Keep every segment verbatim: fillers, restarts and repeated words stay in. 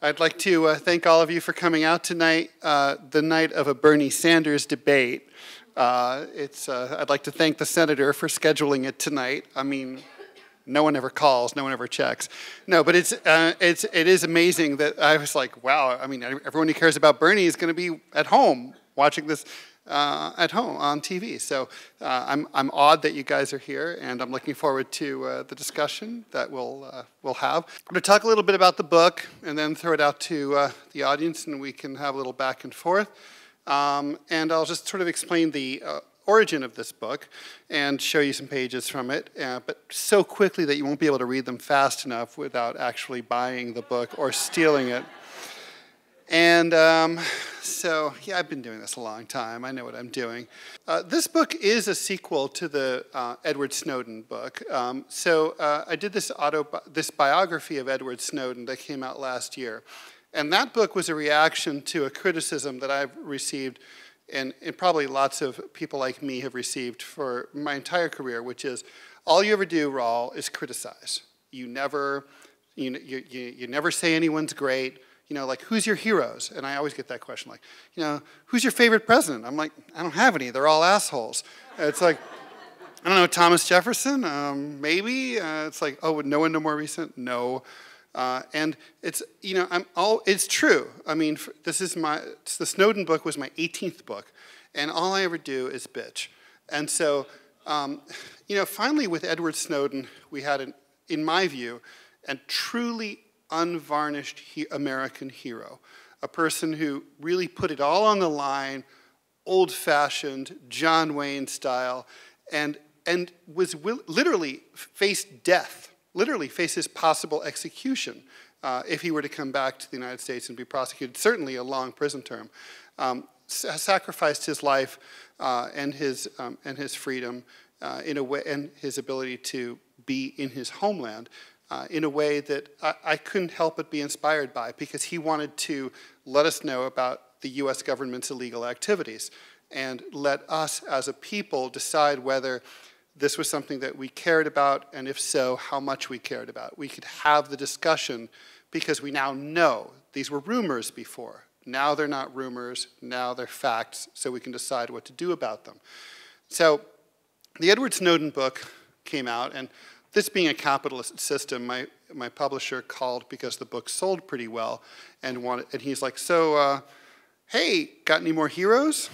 I'd like to uh, thank all of you for coming out tonight, uh, the night of a Bernie Sanders debate. Uh, it's, uh, I'd like to thank the senator for scheduling it tonight. I mean, no one ever calls, no one ever checks. No, but it's, uh, it's, it is amazing that I was like, wow, I mean, everyone who cares about Bernie is going to be at home watching this uh, at home on T V. So uh, I'm, I'm awed that you guys are here, and I'm looking forward to uh, the discussion that we'll, uh, we'll have. I'm going to talk a little bit about the book and then throw it out to uh, the audience, and we can have a little back and forth. Um, and I'll just sort of explain the uh, origin of this book and show you some pages from it, uh, but so quickly that you won't be able to read them fast enough without actually buying the book or stealing it. And um, so, yeah, I've been doing this a long time. I know what I'm doing. Uh, this book is a sequel to the uh, Edward Snowden book. Um, so uh, I did this, auto, this biography of Edward Snowden that came out last year. And that book was a reaction to a criticism that I've received, and, and probably lots of people like me have received for my entire career, which is all you ever do, Rall, is criticize. You never, you, you, you, you never say anyone's great. You know, like, who's your heroes? And I always get that question, like, you know, who's your favorite president? I'm like, I don't have any. They're all assholes. It's like, I don't know, Thomas Jefferson? Um, maybe. Uh, it's like, oh, would no one know more recent? No. Uh, and it's, you know, I'm all, it's true. I mean, this is my, the Snowden book was my eighteenth book, and all I ever do is bitch. And so, um, you know, finally with Edward Snowden, we had, an, in my view, a truly unvarnished he American hero, a person who really put it all on the line, old-fashioned, John Wayne style, and, and was will, literally faced death, literally faces possible execution uh, if he were to come back to the United States and be prosecuted, certainly a long prison term. Um, sacrificed his life uh, and, his, um, and his freedom uh, in a way, and his ability to be in his homeland Uh, in a way that I, I couldn't help but be inspired by, because he wanted to let us know about the U S government's illegal activities and let us as a people decide whether this was something that we cared about, and if so, how much we cared about. We could have the discussion because we now know these were rumors before. Now they're not rumors, now they're facts, so we can decide what to do about them. So the Edward Snowden book came out, and this being a capitalist system, my, my publisher called because the book sold pretty well, and wanted, and he's like, so, uh, hey, got any more heroes?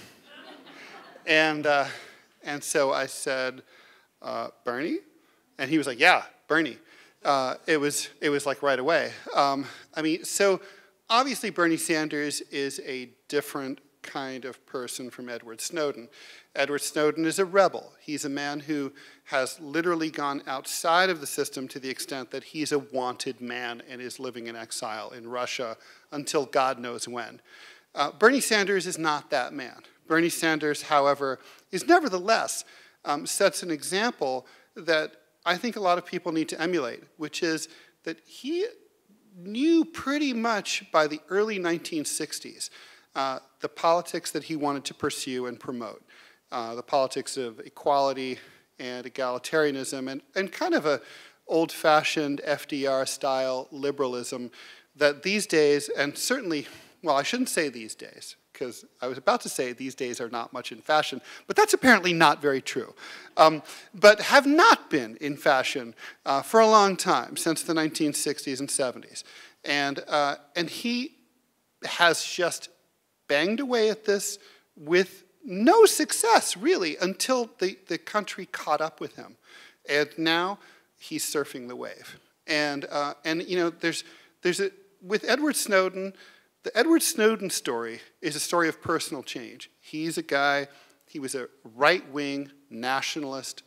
and, uh, and so I said, uh, Bernie? And he was like, yeah, Bernie. Uh, it, was, it was like right away. Um, I mean, so obviously Bernie Sanders is a different kind of person from Edward Snowden. Edward Snowden is a rebel. He's a man who has literally gone outside of the system to the extent that he's a wanted man and is living in exile in Russia until God knows when. Uh, Bernie Sanders is not that man. Bernie Sanders, however, is nevertheless um, sets an example that I think a lot of people need to emulate, which is that he knew pretty much by the early nineteen sixties uh, the politics that he wanted to pursue and promote. Uh, the politics of equality and egalitarianism, and, and kind of a old-fashioned F D R-style liberalism that these days, and certainly, well, I shouldn't say these days, because I was about to say these days are not much in fashion, but that's apparently not very true, um, but have not been in fashion uh, for a long time, since the nineteen sixties and seventies. And, uh, and he has just banged away at this with no success, really, until the, the country caught up with him. And now he's surfing the wave. And, uh, and you know, there's, there's a, with Edward Snowden, the Edward Snowden story is a story of personal change. He's a guy, he was a right-wing nationalist,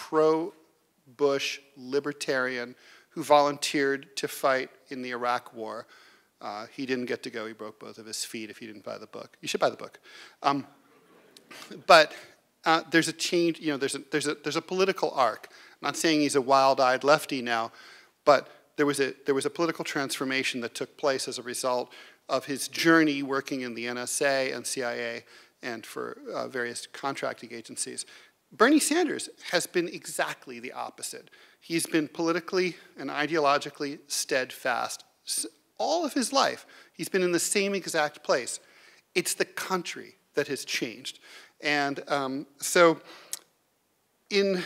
pro-Bush libertarian who volunteered to fight in the Iraq War. Uh, he didn't get to go, he broke both of his feet if you didn't buy the book. You should buy the book. Um, But uh, there's a change, you know, there's a, there's, a, there's a political arc. I'm not saying he's a wild-eyed lefty now, but there was, a, there was a political transformation that took place as a result of his journey working in the N S A and C I A and for uh, various contracting agencies. Bernie Sanders has been exactly the opposite. He's been politically and ideologically steadfast all of his life, he's been in the same exact place. It's the country that has changed. And um, so in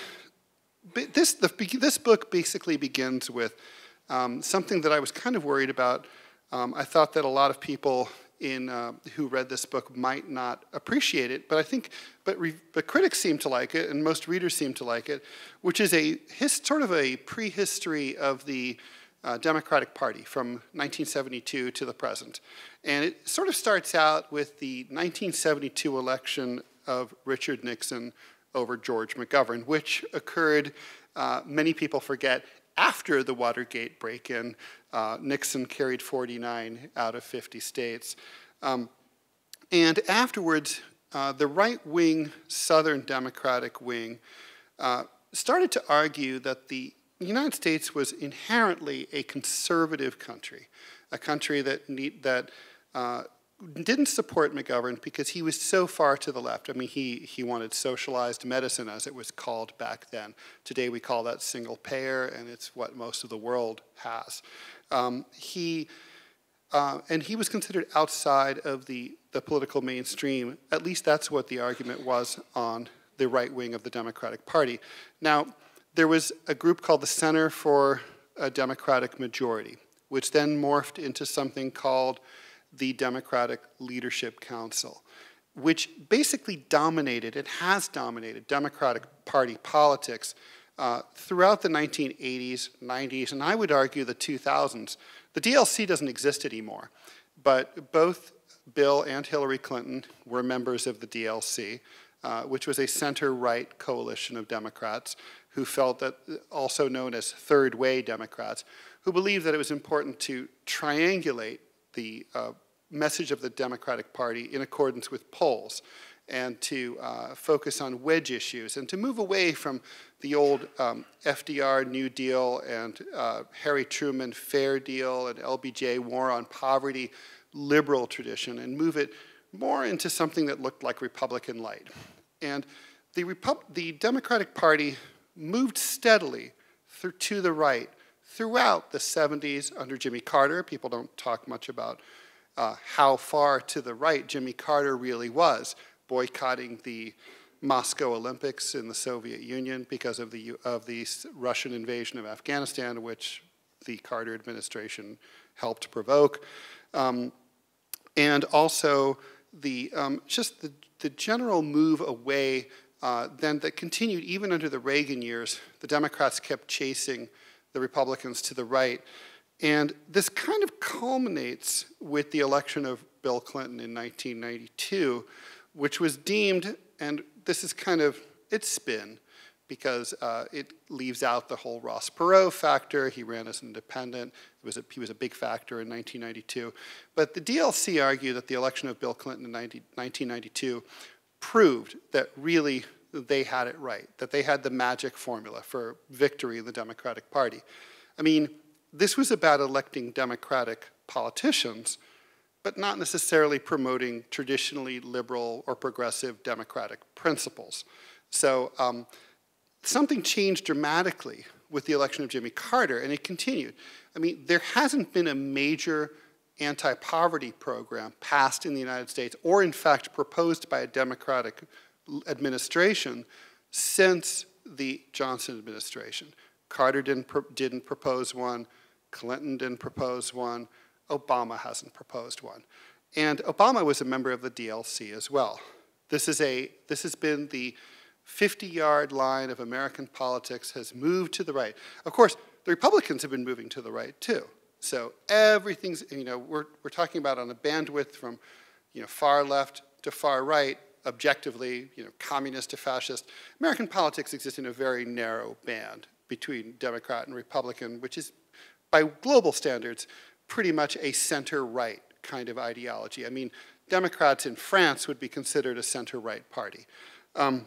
this, the, this book basically begins with um, something that I was kind of worried about. Um, I thought that a lot of people in, uh, who read this book might not appreciate it, but I think, but, re, but critics seem to like it, and most readers seem to like it, which is a his, sort of a prehistory of the uh, Democratic Party from nineteen seventy-two to the present. And it sort of starts out with the nineteen seventy-two election of Richard Nixon over George McGovern, which occurred, uh, many people forget, after the Watergate break-in. Uh, Nixon carried forty-nine out of fifty states. Um, and afterwards, uh, the right-wing Southern Democratic wing uh, started to argue that the United States was inherently a conservative country, a country that, need, that uh, didn't support McGovern because he was so far to the left. I mean, he, he wanted socialized medicine, as it was called back then. Today we call that single payer, and it's what most of the world has. Um, he, uh, and he was considered outside of the, the political mainstream. At least that's what the argument was on the right wing of the Democratic Party. Now, there was a group called the Center for a Democratic Majority, which then morphed into something called the Democratic Leadership Council, which basically dominated, it has dominated Democratic Party politics uh, throughout the nineteen eighties, nineties, and I would argue the two thousands. The D L C doesn't exist anymore, but both Bill and Hillary Clinton were members of the D L C, uh, which was a center-right coalition of Democrats who felt that, also known as third-way Democrats, who believed that it was important to triangulate the uh, message of the Democratic Party in accordance with polls, and to uh, focus on wedge issues, and to move away from the old um, F D R New Deal and uh, Harry Truman Fair Deal and L B J War on Poverty liberal tradition, and move it more into something that looked like Republican light. And the, Repub the Democratic Party moved steadily through, to the right throughout the seventies under Jimmy Carter. People don't talk much about uh, how far to the right Jimmy Carter really was, boycotting the Moscow Olympics in the Soviet Union because of the, of the Russian invasion of Afghanistan, which the Carter administration helped provoke. Um, and also the, um, just the, the general move away uh, then that continued even under the Reagan years. The Democrats kept chasing the Republicans to the right. And this kind of culminates with the election of Bill Clinton in nineteen ninety-two, which was deemed, and this is kind of its spin, because uh, it leaves out the whole Ross Perot factor. He ran as an independent. It was a, he was a big factor in nineteen ninety-two. But the D L C argued that the election of Bill Clinton in nineteen ninety-two proved that really they had it right, that they had the magic formula for victory in the Democratic Party. I mean, this was about electing Democratic politicians, but not necessarily promoting traditionally liberal or progressive democratic principles. So um, something changed dramatically with the election of Jimmy Carter, and it continued. I mean, there hasn't been a major anti-poverty program passed in the United States, or in fact proposed by a Democratic administration, since the Johnson administration. Carter didn't, pro didn't propose one, Clinton didn't propose one, Obama hasn't proposed one. And Obama was a member of the D L C as well. This, is a, this has been the fifty-yard line of American politics, has moved to the right. Of course, the Republicans have been moving to the right too. So everything's, you know, we're, we're talking about on a bandwidth from, you know, far left to far right, objectively, you know, communist to fascist. American politics exists in a very narrow band between Democrat and Republican, which is, by global standards, pretty much a center-right kind of ideology. I mean, Democrats in France would be considered a center-right party. Um,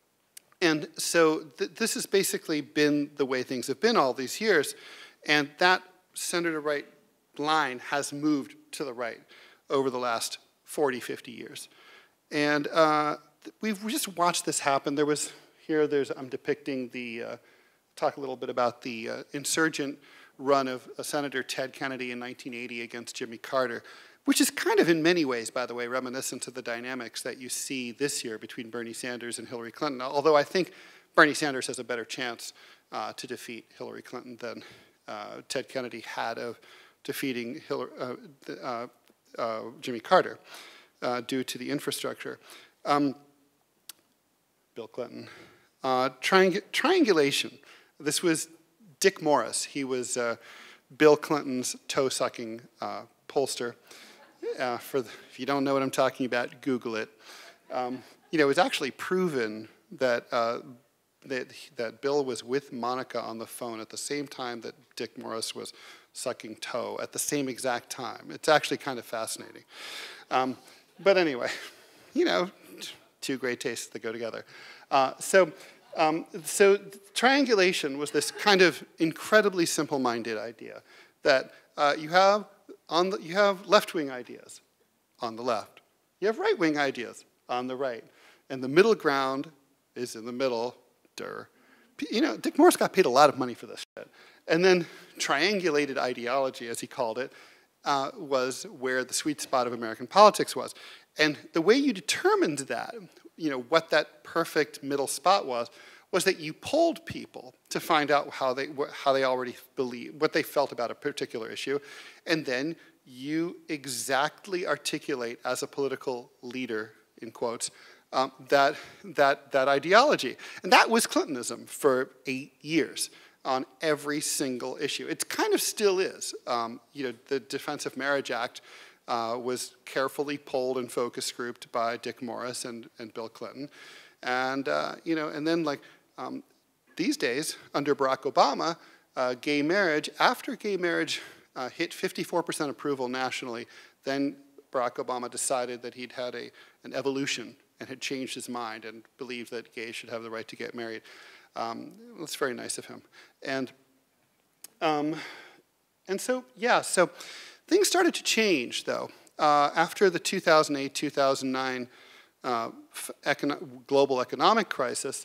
and so th this has basically been the way things have been all these years, and that center-to-right line has moved to the right over the last forty, fifty years. And uh, we've just watched this happen. There was, here there's, I'm depicting the, uh, talk a little bit about the uh, insurgent run of uh, Senator Ted Kennedy in nineteen eighty against Jimmy Carter, which is kind of in many ways, by the way, reminiscent of the dynamics that you see this year between Bernie Sanders and Hillary Clinton, although I think Bernie Sanders has a better chance uh, to defeat Hillary Clinton than uh, Ted Kennedy had of defeating Hillary, uh, uh, uh, Jimmy Carter uh, due to the infrastructure. Um, Bill Clinton. Uh, triang triangulation. This was Dick Morris. He was uh, Bill Clinton's toe-sucking uh, pollster. Uh, for the, if you don't know what I'm talking about, Google it. Um, you know, it was actually proven that, uh, that, that Bill was with Monica on the phone at the same time that Dick Morris was sucking toe, at the same exact time. It's actually kind of fascinating. Um, but anyway, you know, two great tastes that go together. Uh, so, um, so triangulation was this kind of incredibly simple-minded idea that uh, you have on the, you have left-wing ideas on the left, you have right-wing ideas on the right, and the middle ground is in the middle. Durr. You know, Dick Morris got paid a lot of money for this shit, and then triangulated ideology, as he called it, uh, was where the sweet spot of American politics was. And the way you determined that, you know, what that perfect middle spot was, was that you polled people to find out how they, how they already believe, what they felt about a particular issue, and then you exactly articulate as a political leader, in quotes, um, that, that, that ideology. And that was Clintonism for eight years on every single issue. It kind of still is. Um, you know, the Defense of Marriage Act Uh, was carefully polled and focus grouped by Dick Morris and, and Bill Clinton. And, uh, you know, and then like um, these days, under Barack Obama, uh, gay marriage, after gay marriage uh, hit fifty-four percent approval nationally, then Barack Obama decided that he'd had a, an evolution and had changed his mind and believed that gays should have the right to get married. Um, that's very nice of him. And, um, and so, yeah, so, things started to change, though, uh, after the two thousand eight, two thousand nine uh, econo global economic crisis.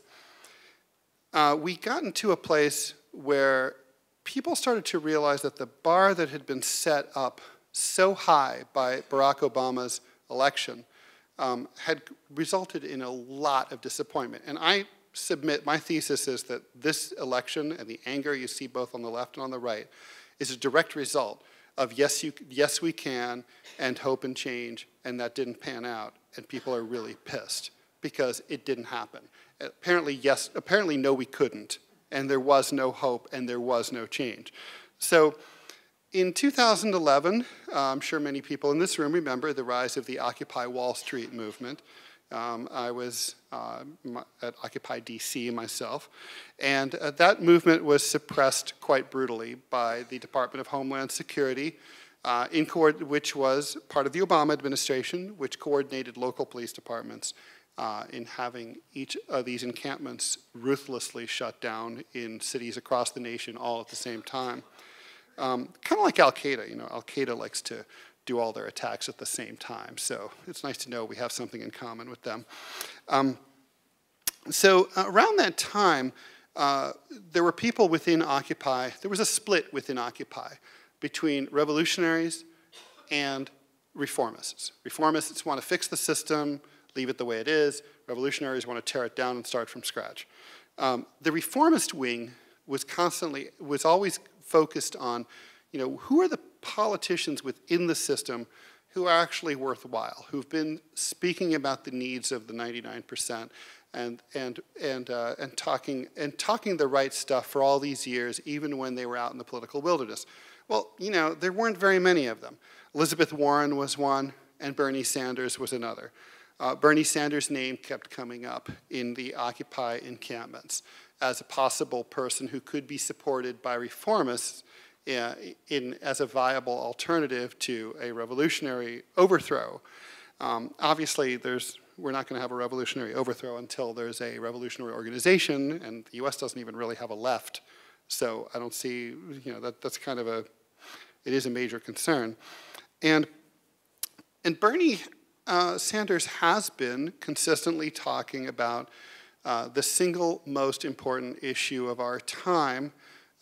Uh, we got into a place where people started to realize that the bar that had been set up so high by Barack Obama's election um, had resulted in a lot of disappointment. And I submit, my thesis is that this election and the anger you see both on the left and on the right is a direct result of yes, you, yes, we can, and hope and change, and that didn't pan out, and people are really pissed because it didn't happen. Apparently, yes, apparently, no, we couldn't, and there was no hope, and there was no change. So in two thousand eleven, uh, I'm sure many people in this room remember the rise of the Occupy Wall Street movement. Um, I was uh, at Occupy D C myself, and uh, that movement was suppressed quite brutally by the Department of Homeland Security, uh, in which was part of the Obama administration, which coordinated local police departments uh, in having each of these encampments ruthlessly shut down in cities across the nation all at the same time. Um, kind of like Al-Qaeda, you know, Al-Qaeda likes to do all their attacks at the same time. So it's nice to know we have something in common with them. Um, so uh, around that time, uh, there were people within Occupy, there was a split within Occupy between revolutionaries and reformists. Reformists want to fix the system, leave it the way it is. Revolutionaries want to tear it down and start from scratch. Um, the reformist wing was constantly, was always focused on, you know, who are the politicians within the system who are actually worthwhile, who've been speaking about the needs of the ninety-nine percent and, and, and, uh, and, talking, and talking the right stuff for all these years, even when they were out in the political wilderness. Well, you know, there weren't very many of them. Elizabeth Warren was one, and Bernie Sanders was another. Uh, Bernie Sanders' name kept coming up in the Occupy encampments as a possible person who could be supported by reformists uh, in, as a viable alternative to a revolutionary overthrow. Um, obviously, there's, we're not going to have a revolutionary overthrow until there's a revolutionary organization, and the U S doesn't even really have a left. So I don't see, you know, that, that's kind of a, it is a major concern. And, and Bernie uh, Sanders has been consistently talking about uh, the single most important issue of our time,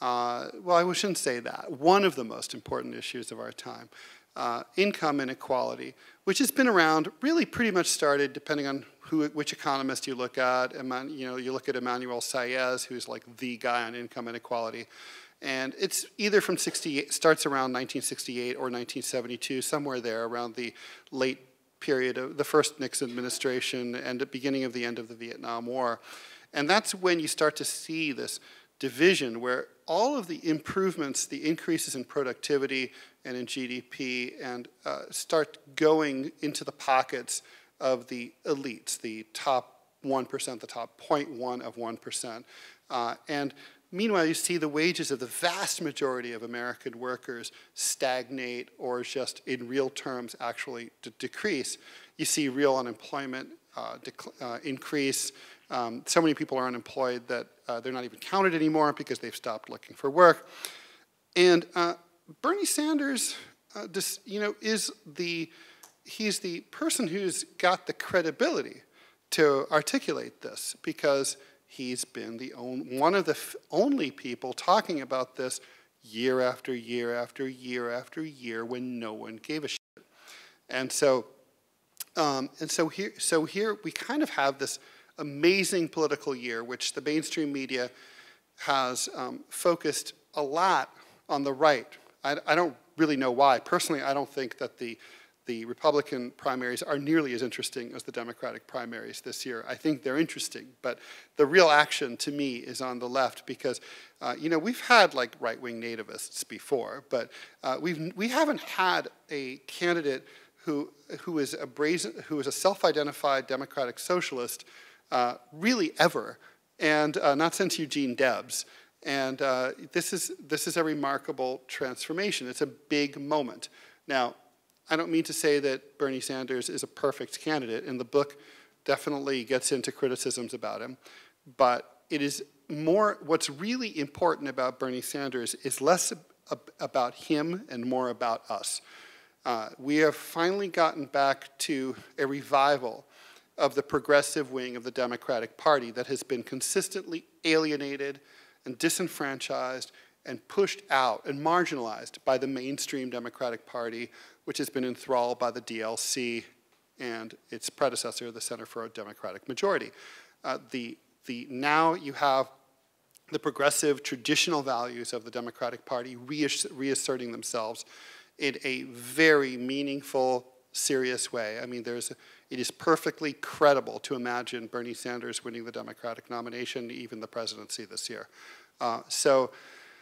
Uh, well, I shouldn't say that. One of the most important issues of our time, uh, income inequality, which has been around, really pretty much started, depending on who, which economist you look at. You know, you look at Emmanuel Saez, who's like the guy on income inequality. And it's either from sixty-eight, starts around nineteen sixty-eight or nineteen seventy-two, somewhere there around the late period of the first Nixon administration and the beginning of the end of the Vietnam War. And that's when you start to see this division where all of the improvements, the increases in productivity and in G D P, and uh, start going into the pockets of the elites, the top one percent, the top zero point one of one percent. Uh, and meanwhile, you see the wages of the vast majority of American workers stagnate or just in real terms actually de decrease. You see real unemployment uh, uh, increase. Um, so many people are unemployed that uh, they're not even counted anymore because they've stopped looking for work. And uh, Bernie Sanders, uh, just, you know, is the, he's the person who's got the credibility to articulate this because he's been the only, one of the f only people talking about this year after year after year after year when no one gave a shit. And so, um, and so here, so here we kind of have this amazing political year, which the mainstream media has um, focused a lot on the right. I, I don't really know why. Personally, I don't think that the the Republican primaries are nearly as interesting as the Democratic primaries this year. I think they're interesting, but the real action to me is on the left because, uh, you know, we've had like right-wing nativists before, but uh, we've, we haven't had a candidate who, who is a brazen, who is a self-identified Democratic socialist uh, really ever, and uh, not since Eugene Debs. And uh, this is, this is a remarkable transformation. It's a big moment. Now, I don't mean to say that Bernie Sanders is a perfect candidate, and the book definitely gets into criticisms about him, but it is more, what's really important about Bernie Sanders is less ab about him and more about us. Uh, we have finally gotten back to a revival of the progressive wing of the Democratic Party that has been consistently alienated and disenfranchised and pushed out and marginalized by the mainstream Democratic Party, which has been enthralled by the D L C and its predecessor, the Center for a Democratic Majority. Uh, the, the, now you have the progressive traditional values of the Democratic Party reass reasserting themselves in a very meaningful, serious way. I mean, there's, it is perfectly credible to imagine Bernie Sanders winning the Democratic nomination, even the presidency this year. Uh, so,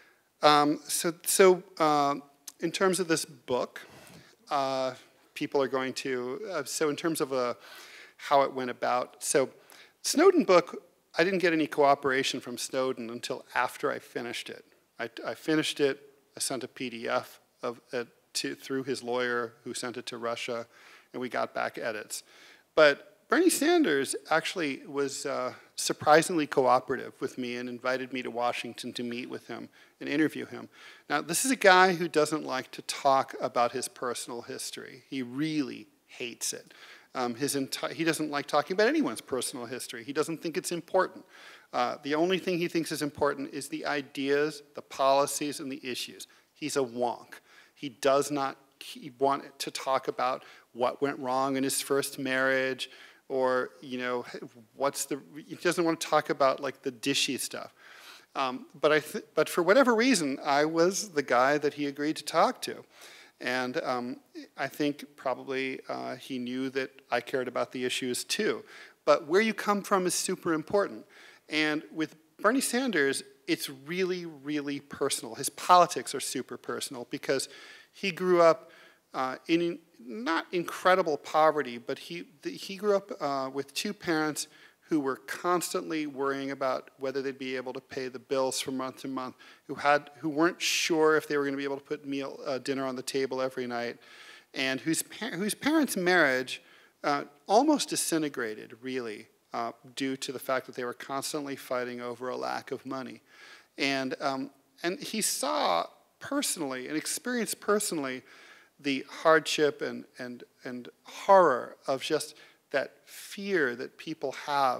um, so, so uh, in terms of this book, uh, people are going to, uh, so in terms of uh, how it went about, so Snowden book, I didn't get any cooperation from Snowden until after I finished it. I, I finished it, I sent a P D F of it to, through his lawyer who sent it to Russia, and we got back edits. But Bernie Sanders actually was uh, surprisingly cooperative with me and invited me to Washington to meet with him and interview him. Now, this is a guy who doesn't like to talk about his personal history. He really hates it. Um, his he doesn't like talking about anyone's personal history. He doesn't think it's important. Uh, the only thing he thinks is important is the ideas, the policies, and the issues. He's a wonk. He does not he want to talk about what went wrong in his first marriage, or, you know, what's the, he doesn't want to talk about like the dishy stuff. Um, but, I th but for whatever reason, I was the guy that he agreed to talk to. And um, I think probably uh, he knew that I cared about the issues too. But where you come from is super important. And with Bernie Sanders, it's really, really personal. His politics are super personal because he grew up uh, in not incredible poverty, but he, he grew up uh, with two parents who were constantly worrying about whether they'd be able to pay the bills from month to month, who, had, who weren't sure if they were going to be able to put meal, uh, dinner on the table every night, and whose, par whose parents' marriage uh, almost disintegrated, really, uh, due to the fact that they were constantly fighting over a lack of money. And, um, and he saw personally and experienced personally the hardship and, and, and horror of just that fear that people have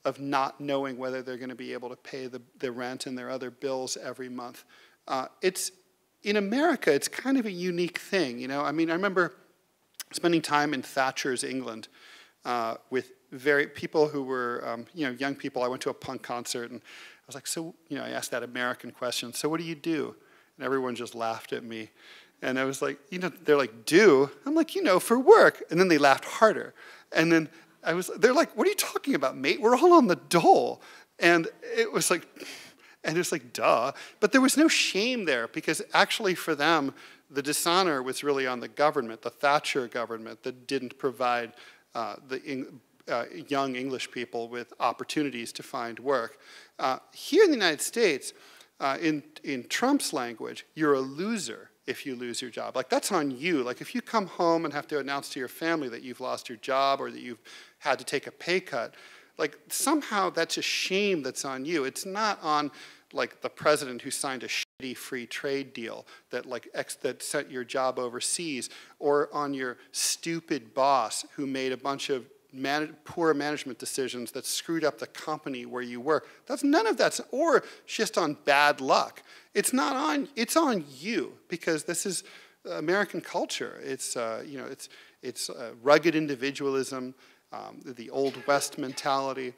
of not knowing whether they're going to be able to pay the, the rent and their other bills every month. Uh, it's, in America, it's kind of a unique thing, you know? I mean, I remember spending time in Thatcher's England uh, with very people who were, um, you know, young people. I went to a punk concert, and I was like, so, you know, I asked that American question, so what do you do? And everyone just laughed at me. And I was like, you know, they're like, do? I'm like, you know, for work. And then they laughed harder. And then I was, they're like, what are you talking about, mate? We're all on the dole. And it was like, and it's like, duh. But there was no shame there, because actually for them, the dishonor was really on the government, the Thatcher government, that didn't provide uh, the uh, young English people with opportunities to find work. Uh, here in the United States, uh, in, in Trump's language, you're a loser if you lose your job. Like, that's on you. Like, if you come home and have to announce to your family that you've lost your job or that you've had to take a pay cut, like, somehow that's a shame that's on you. It's not on, like, the president who signed a shitty free trade deal that, like, ex that sent your job overseas, or on your stupid boss who made a bunch of man poor management decisions that screwed up the company where you work. That's none of that's, or just on bad luck. It's not on, it's on you, because this is American culture. It's, uh, you know, it's, it's uh, rugged individualism, um, the Old West mentality.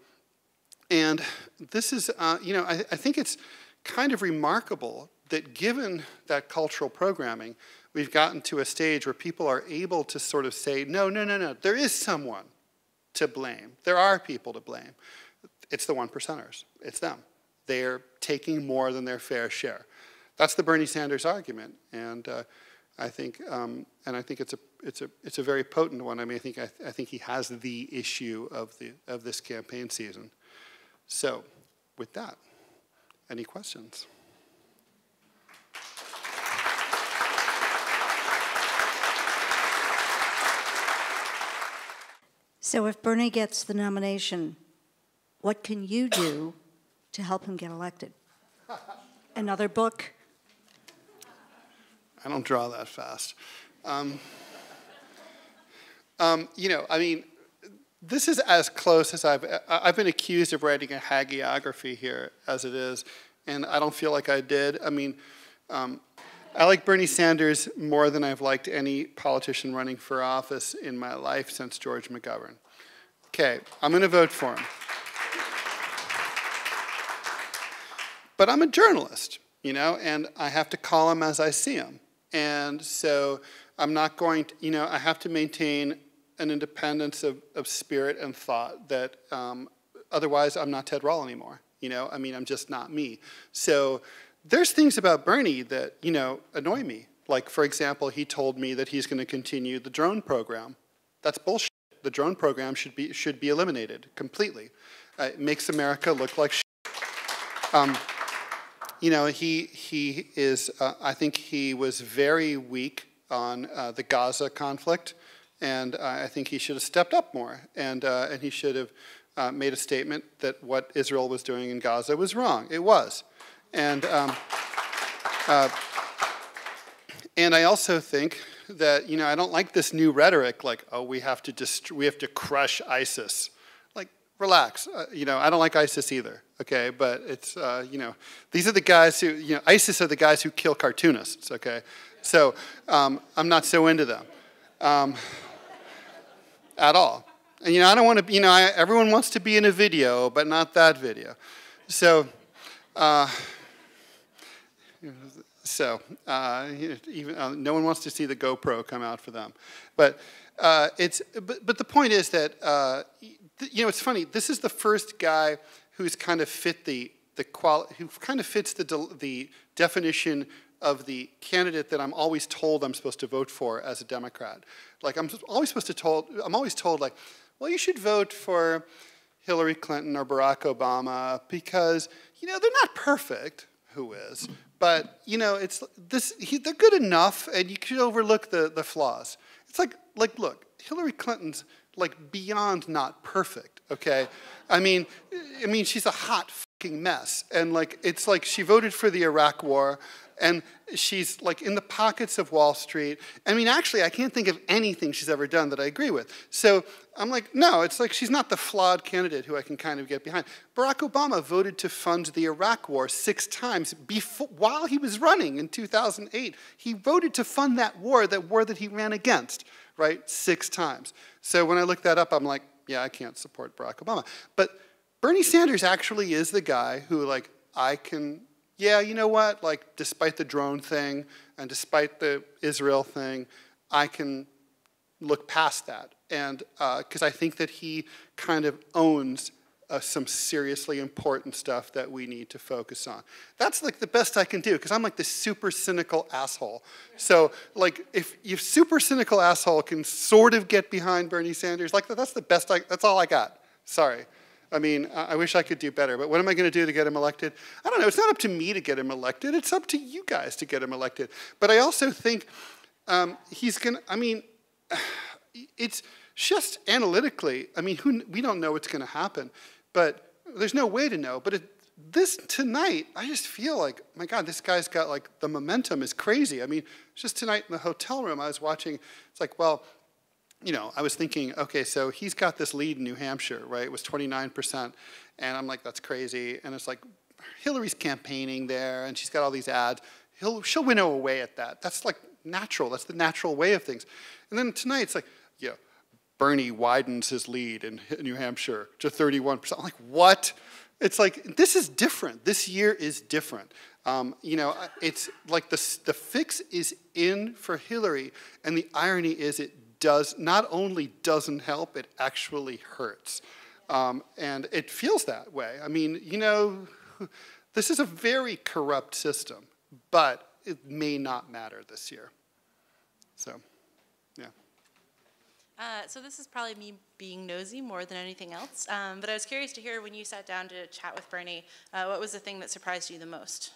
And this is, uh, you know, I, I think it's kind of remarkable that given that cultural programming, we've gotten to a stage where people are able to sort of say, no, no, no, no, there is someone to blame. There are people to blame. It's the one percenters. It's them. They're taking more than their fair share. That's the Bernie Sanders argument, and uh, I think, um, and I think it's a, it's a, it's a very potent one. I mean, I think, I, th I think he has the issue of the of this campaign season. So, with that, any questions? So if Bernie gets the nomination, what can you do to help him get elected? Another book? I don't draw that fast. Um, um, you know, I mean, this is as close as I've, I've been accused of writing a hagiography here as it is, and I don't feel like I did. I mean, um, I like Bernie Sanders more than I've liked any politician running for office in my life since George McGovern. Okay, I'm going to vote for him. But I'm a journalist, you know, and I have to call him as I see him. And so I'm not going to, you know, I have to maintain an independence of, of spirit and thought that um, otherwise I'm not Ted Rall anymore. You know, I mean, I'm just not me. So there's things about Bernie that, you know, annoy me. Like, for example, he told me that he's going to continue the drone program. That's bullshit. The drone program should be, should be eliminated completely. Uh, it makes America look like shit. Um, you know, he, he is, uh, I think he was very weak on uh, the Gaza conflict, and uh, I think he should have stepped up more, and, uh, and he should have uh, made a statement that what Israel was doing in Gaza was wrong. It was. And, um, uh, and I also think that, you know, I don't like this new rhetoric, like, oh, we have to dist we have to crush ISIS. Like, relax. Uh, you know, I don't like ISIS either, okay? But it's, uh, you know, these are the guys who, you know, ISIS are the guys who kill cartoonists, okay? So um, I'm not so into them um, at all. And, you know, I don't want to, you know, I, everyone wants to be in a video, but not that video. So, uh, So, uh, even uh, no one wants to see the GoPro come out for them, but uh, it's. But, but the point is that uh, you know, it's funny. This is the first guy who's kind of fit the the quali who kind of fits the de the definition of the candidate that I'm always told I'm supposed to vote for as a Democrat. Like, I'm always supposed to told. I'm always told, like, well, you should vote for Hillary Clinton or Barack Obama because, you know, they're not perfect. Who is? But, you know, it's this, he, they're good enough, and you can overlook the, the flaws. It's like, like, look, Hillary Clinton's, like, beyond not perfect, okay? I mean, I mean, she's a hot fucking mess. And, like, it's like she voted for the Iraq War, and she's, like, in the pockets of Wall Street. I mean, actually, I can't think of anything she's ever done that I agree with. So I'm like, no, it's like she's not the flawed candidate who I can kind of get behind. Barack Obama voted to fund the Iraq War six times before, while he was running in two thousand eight. He voted to fund that war, that war that he ran against, right, six times. So when I look that up, I'm like, yeah, I can't support Barack Obama. But Bernie Sanders actually is the guy who, like, I can, yeah, you know what, like, despite the drone thing and despite the Israel thing, I can look past that. And because uh, I think that he kind of owns uh, some seriously important stuff that we need to focus on. That's like the best I can do, because I'm like this super cynical asshole. So like if you super cynical asshole can sort of get behind Bernie Sanders, like that's the best, I, that's all I got. Sorry. I mean, I wish I could do better, but what am I going to do to get him elected? I don't know. It's not up to me to get him elected. It's up to you guys to get him elected. But I also think um, he's going to, I mean, it's just analytically, I mean, who, we don't know what's going to happen, but there's no way to know. But it, this tonight, I just feel like, my God, this guy's got like, the momentum is crazy. I mean, just tonight in the hotel room, I was watching, it's like, well, you know, I was thinking, okay, so he's got this lead in New Hampshire, right? It was twenty-nine percent. And I'm like, that's crazy. And it's like, Hillary's campaigning there, and she's got all these ads. He'll, she'll winnow away at that. That's like natural. That's the natural way of things. And then tonight, it's like, yeah, Bernie widens his lead in New Hampshire to thirty-one percent. I'm like, what? It's like, this is different. This year is different. Um, you know, it's like the, the fix is in for Hillary, and the irony is it does, not only doesn't help, it actually hurts. Um, and it feels that way. I mean, you know, this is a very corrupt system, but it may not matter this year. So, yeah. Uh, so this is probably me being nosy more than anything else, um, but I was curious to hear when you sat down to chat with Bernie, uh, what was the thing that surprised you the most?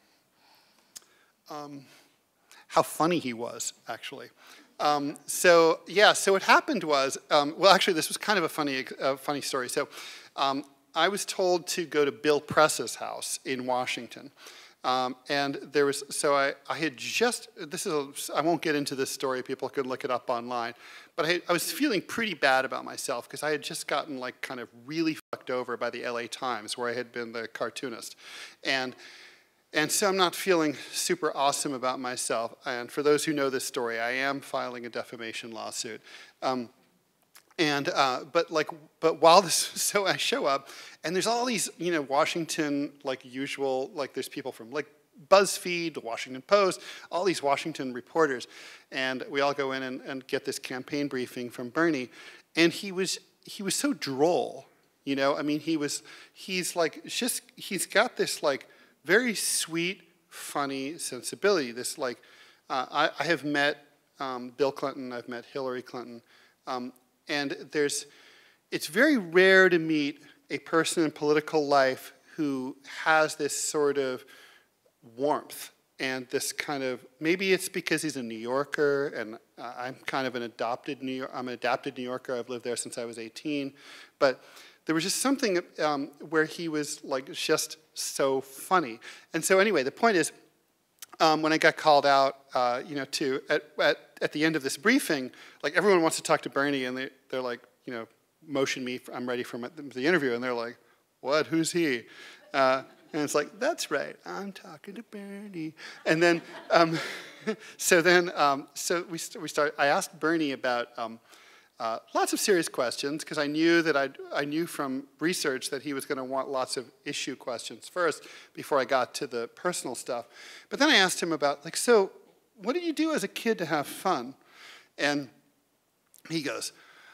Um, how funny he was, actually. Um, so, yeah, so what happened was, um, well, actually, this was kind of a funny, uh, funny story. So um, I was told to go to Bill Press's house in Washington. Um, and there was, so I, I had just, this is, a, I won't get into this story, people could look it up online, but I, I was feeling pretty bad about myself because I had just gotten like kind of really fucked over by the L A Times where I had been the cartoonist. And, and so I'm not feeling super awesome about myself. And for those who know this story, I am filing a defamation lawsuit. Um, And, uh, but like, but while this, so I show up, and there's all these, you know, Washington, like usual, like there's people from like BuzzFeed, the Washington Post, all these Washington reporters, and we all go in and, and get this campaign briefing from Bernie, and he was, he was so droll, you know, I mean, he was, he's like, it's just, he's got this like very sweet, funny sensibility, this like, uh, I, I have met um, Bill Clinton, I've met Hillary Clinton, um, and there's, it's very rare to meet a person in political life who has this sort of warmth and this kind of, maybe it's because he's a New Yorker and uh, I'm kind of an adopted New York, I'm an adopted New Yorker, I've lived there since I was eighteen, but there was just something um, where he was like just so funny. And so anyway, the point is, Um, when I got called out, uh, you know, to at, at at the end of this briefing, like everyone wants to talk to Bernie, and they they're like, you know, motion me, for, I'm ready for my, the interview, and they're like, what? Who's he? Uh, and it's like, that's right, I'm talking to Bernie. And then, um, so then, um, so we st we start. I asked Bernie about. Um, Uh, lots of serious questions, because I knew that I'd, I knew from research that he was going to want lots of issue questions first before I got to the personal stuff. But then I asked him about, like, so what did you do as a kid to have fun? And he goes,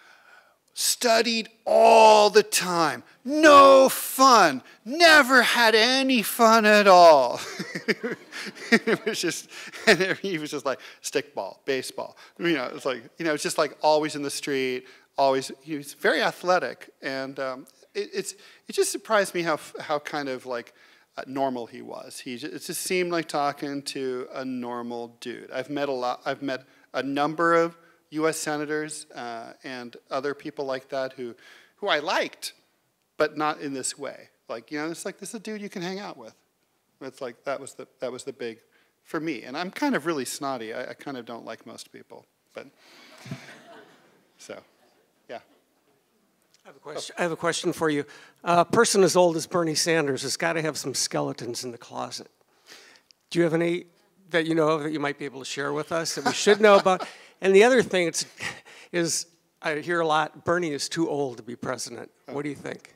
studied all the time, no fun, never had any fun at all. It was just, and he was just like stickball, baseball. You know, it's like, you know, it's just like always in the street, always. He was very athletic, and um, it, it's it just surprised me how how kind of like uh, normal he was. He just, it just seemed like talking to a normal dude. I've met a lot. I've met a number of U S senators uh, and other people like that who, who I liked, but not in this way. Like, you know, it's like, this is a dude you can hang out with. It's like, that was the, that was the big, for me. And I'm kind of really snotty. I, I kind of don't like most people, but, so, yeah. question, I have a question for you. A person as old as Bernie Sanders has got to have some skeletons in the closet. Do you have any that you know of that you might be able to share with us that we should know about? And the other thing it's, is, I hear a lot, Bernie is too old to be president. What do you think?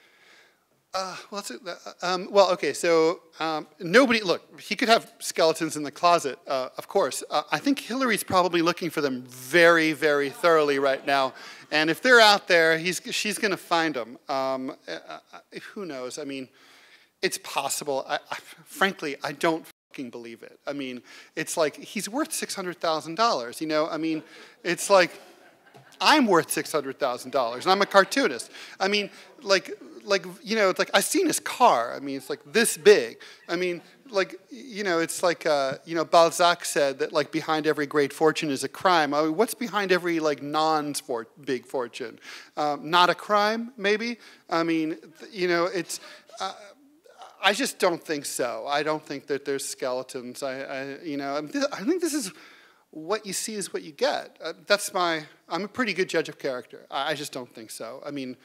Uh, well, that's a, um, well, okay, so um, nobody, look, he could have skeletons in the closet, uh, of course. Uh, I think Hillary's probably looking for them very, very thoroughly right now. And if they're out there, he's, she's going to find them. Um, uh, who knows? I mean, it's possible. I, I, frankly, I don't fucking believe it. I mean, it's like, he's worth six hundred thousand dollars, you know? I mean, it's like, I'm worth six hundred thousand dollars, and I'm a cartoonist. I mean, like, like, you know, it's like, I've seen his car. I mean, it's like this big. I mean, like, you know, it's like, uh, you know, Balzac said that, like, behind every great fortune is a crime. I mean, what's behind every, like, non-big fortune? Um, not a crime, maybe? I mean, you know, it's, uh, I just don't think so. I don't think that there's skeletons. I, I you know, I think this is, what you see is what you get. Uh, that's my, I'm a pretty good judge of character. I, I just don't think so. I mean,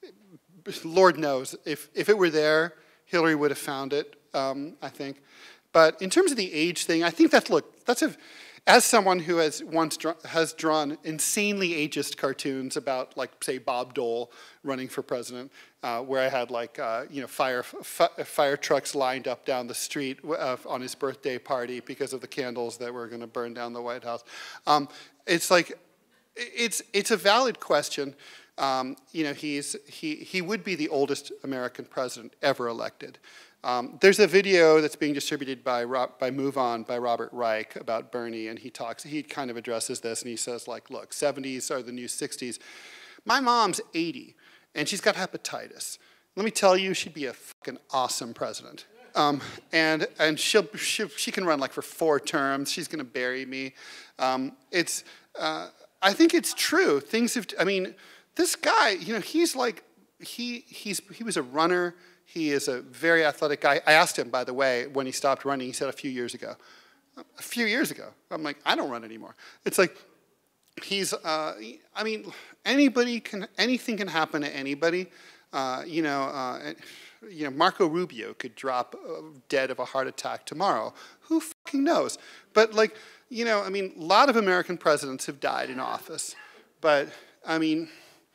Lord knows, if, if it were there, Hillary would have found it, um, I think. But in terms of the age thing, I think that's, look, that's a, as someone who has once draw, has drawn insanely ageist cartoons about, like, say, Bob Dole running for president, uh, where I had, like, uh, you know, fire, fire trucks lined up down the street uh, on his birthday party because of the candles that were going to burn down the White House. Um, it's like, it's, it's a valid question. Um, you know, he's, he, he would be the oldest American president ever elected. Um, there's a video that's being distributed by, by Move On by Robert Reich about Bernie, and he talks, he kind of addresses this, and he says, like, look, seventies are the new sixties. My mom's eighty, and she's got hepatitis. Let me tell you, she'd be a fucking awesome president. Um, and and she'll, she'll, she can run, like, for four terms. She's going to bury me. Um, it's, uh, I think it's true. Things have, I mean, this guy, you know, he's like, he, he's, he was a runner. He is a very athletic guy. I asked him, by the way, when he stopped running, he said a few years ago. A few years ago. I'm like, I don't run anymore. It's like, he's, uh, I mean, anybody can, anything can happen to anybody. Uh, you know, uh, you know, Marco Rubio could drop uh, dead of a heart attack tomorrow. Who fucking knows? But, like, you know, I mean, a lot of American presidents have died in office. But, I mean,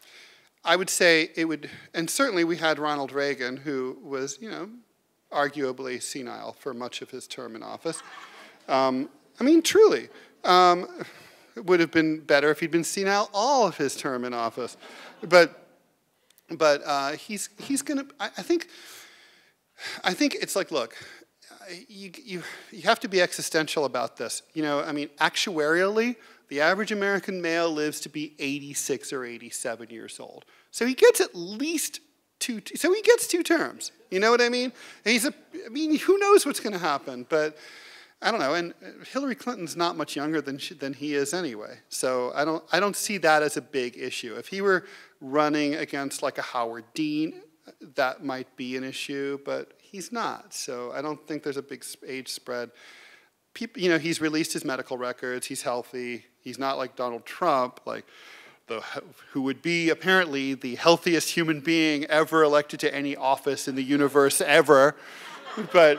I would say it would, and certainly we had Ronald Reagan, who was, you know, arguably senile for much of his term in office. Um, I mean, truly, um, it would have been better if he'd been senile all of his term in office. But, but uh, he's he's gonna. I, I think. I think it's like, look, you you you have to be existential about this. You know, I mean, actuarially, the average American male lives to be eighty-six or eighty-seven years old. So he gets at least two, so he gets two terms. You know what I mean? And he's a, I mean, who knows what's going to happen? But I don't know. And Hillary Clinton's not much younger than she, than he is anyway. So I don't, I don't see that as a big issue. If he were running against like a Howard Dean, that might be an issue, but he's not. So I don't think there's a big age spread. People, you know, he's released his medical records. He's healthy. He's not like Donald Trump, like the, who would be apparently the healthiest human being ever elected to any office in the universe ever. but,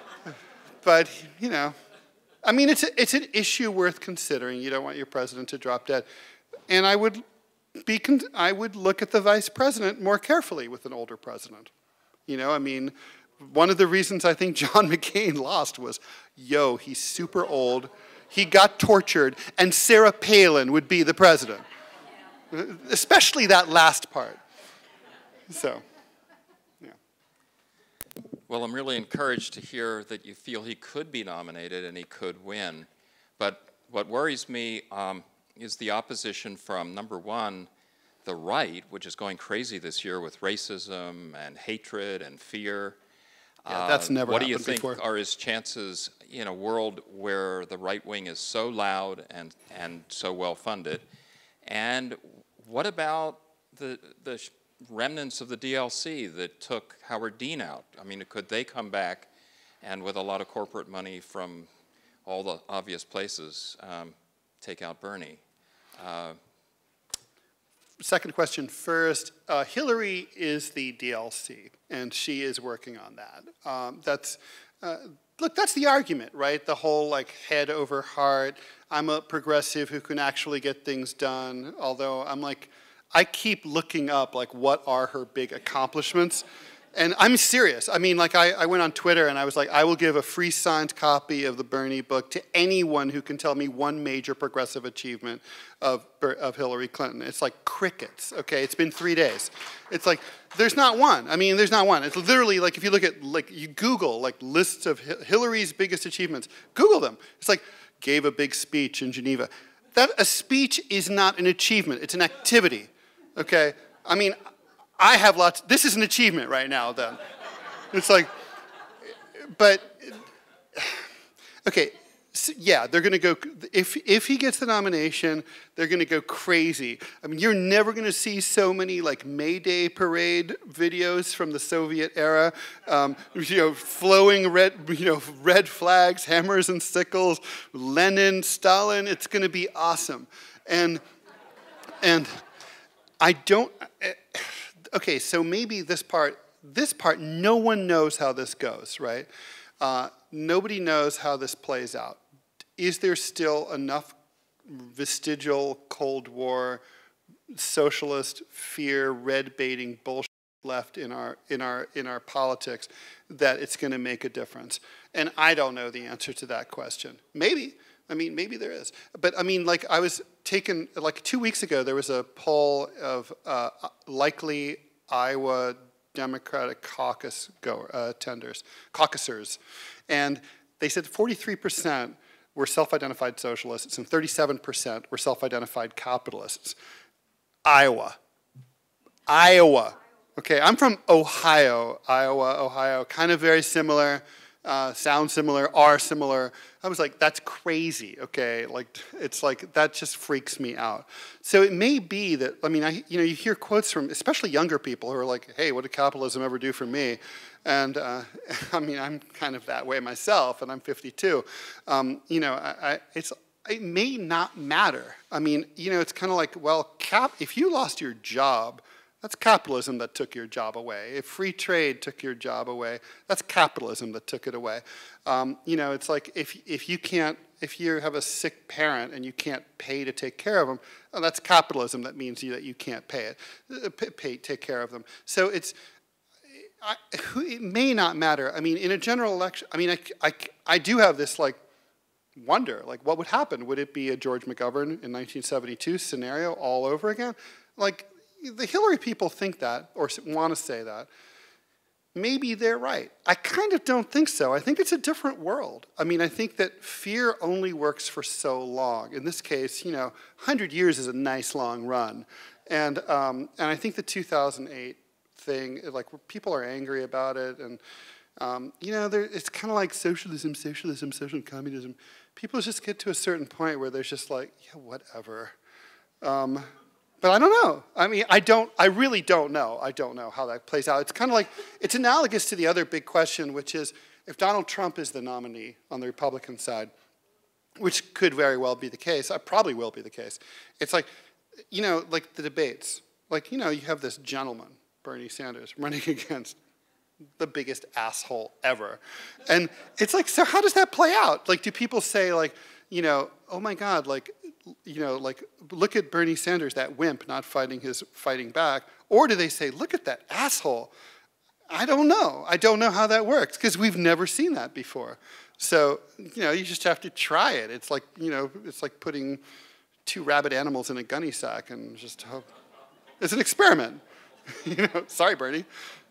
but you know, I mean, it's a, it's an issue worth considering. You don't want your president to drop dead, and I would be con I would look at the vice president more carefully with an older president. You know, I mean. One of the reasons I think John McCain lost was, yo, he's super old, he got tortured, and Sarah Palin would be the president. Especially that last part. So, yeah. Well, I'm really encouraged to hear that you feel he could be nominated and he could win. But what worries me um, is the opposition from, number one, the right, which is going crazy this year with racism and hatred and fear. Yeah, that's never uh, what do you happened think before. are his chances in a world where the right wing is so loud and, and so well funded? And what about the, the remnants of the D L C that took Howard Dean out? I mean, could they come back and with a lot of corporate money from all the obvious places um, take out Bernie? Uh, second question first. Uh, Hillary is the D L C, and she is working on that. Um, that's, uh, look, that's the argument, right? The whole like head over heart, I'm a progressive who can actually get things done, although I'm like, I keep looking up like what are her big accomplishments. And I'm serious. I mean, like, I, I went on Twitter and I was like, I will give a free signed copy of the Bernie book to anyone who can tell me one major progressive achievement of, of Hillary Clinton. It's like crickets, okay? It's been three days. It's like, there's not one. I mean, there's not one. It's literally like, if you look at, like, you Google, like, lists of Hillary's biggest achievements, Google them. It's like, gave a big speech in Geneva. That, a speech is not an achievement. It's an activity, okay? I mean, I have lots, this is an achievement right now then. It's like, but, okay, so yeah, they're gonna go, if, if he gets the nomination, they're gonna go crazy. I mean, you're never gonna see so many like May Day parade videos from the Soviet era, um, you know, flowing red, you know, red flags, hammers and sickles, Lenin, Stalin, it's gonna be awesome. And, and I don't, okay, so maybe this part, this part, no one knows how this goes, right? Uh, nobody knows how this plays out. Is there still enough vestigial Cold War, socialist fear, red baiting bullshit left in our, in our, in our politics that it's gonna make a difference? And I don't know the answer to that question. Maybe. I mean, maybe there is. But I mean, like I was taken, like two weeks ago, there was a poll of uh, likely Iowa Democratic caucus go, uh, tenders, caucusers. And they said forty-three percent were self-identified socialists and thirty-seven percent were self-identified capitalists. Iowa. Iowa. Okay, I'm from Ohio. Iowa, Ohio, kind of very similar. Uh, sound similar, are similar. I was like, that's crazy, okay? Like, it's like, that just freaks me out. So it may be that, I mean, I, you know, you hear quotes from, especially younger people who are like, hey, what did capitalism ever do for me? And, uh, I mean, I'm kind of that way myself, and I'm fifty-two. Um, you know, I, I, it's, it may not matter. I mean, you know, it's kind of like, well, cap, if you lost your job, that's capitalism that took your job away. If free trade took your job away, that's capitalism that took it away. Um, you know, it's like if, if you can't, if you have a sick parent and you can't pay to take care of them, well, that's capitalism that means you, that you can't pay it, pay, pay, take care of them. So it's, I, it may not matter. I mean, in a general election, I mean, I, I, I do have this like wonder, like what would happen? Would it be a George McGovern in nineteen seventy-two scenario all over again? Like, the Hillary people think that, or want to say that. Maybe they're right. I kind of don't think so. I think it's a different world. I mean, I think that fear only works for so long. In this case, you know, one hundred years is a nice long run. And, um, and I think the two thousand eight thing, like, people are angry about it. And, um, you know, it's kind of like socialism, socialism, social communism. People just get to a certain point where they're just like, yeah, whatever. Um, But I don't know. I mean, I don't, I really don't know. I don't know how that plays out. It's kind of like, it's analogous to the other big question, which is if Donald Trump is the nominee on the Republican side, which could very well be the case, I probably will be the case. It's like, you know, like the debates. Like, you know, you have this gentleman, Bernie Sanders, running against the biggest asshole ever. And it's like, so how does that play out? Like, do people say like, you know, oh my God, like, you know, like, look at Bernie Sanders, that wimp, not fighting his fighting back? Or do they say, look at that asshole? I don't know. I don't know how that works, because we've never seen that before. So, you know, you just have to try it. It's like, you know, it's like putting two rabid animals in a gunny sack and just hope. It's an experiment. You know, sorry, Bernie.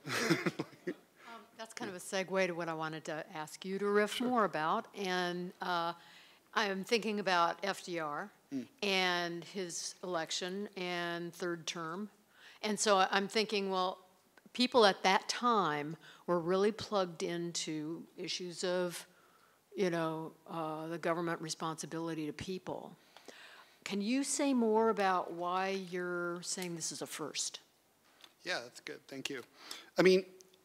um, that's kind of a segue to what I wanted to ask you to riff sure. more about. And uh, I'm thinking about F D R mm. and his election and third term. And so I'm thinking, well, people at that time were really plugged into issues of, you know, uh, the government responsibility to people. Can you say more about why you're saying this is a first? Yeah, that's good. Thank you. I mean,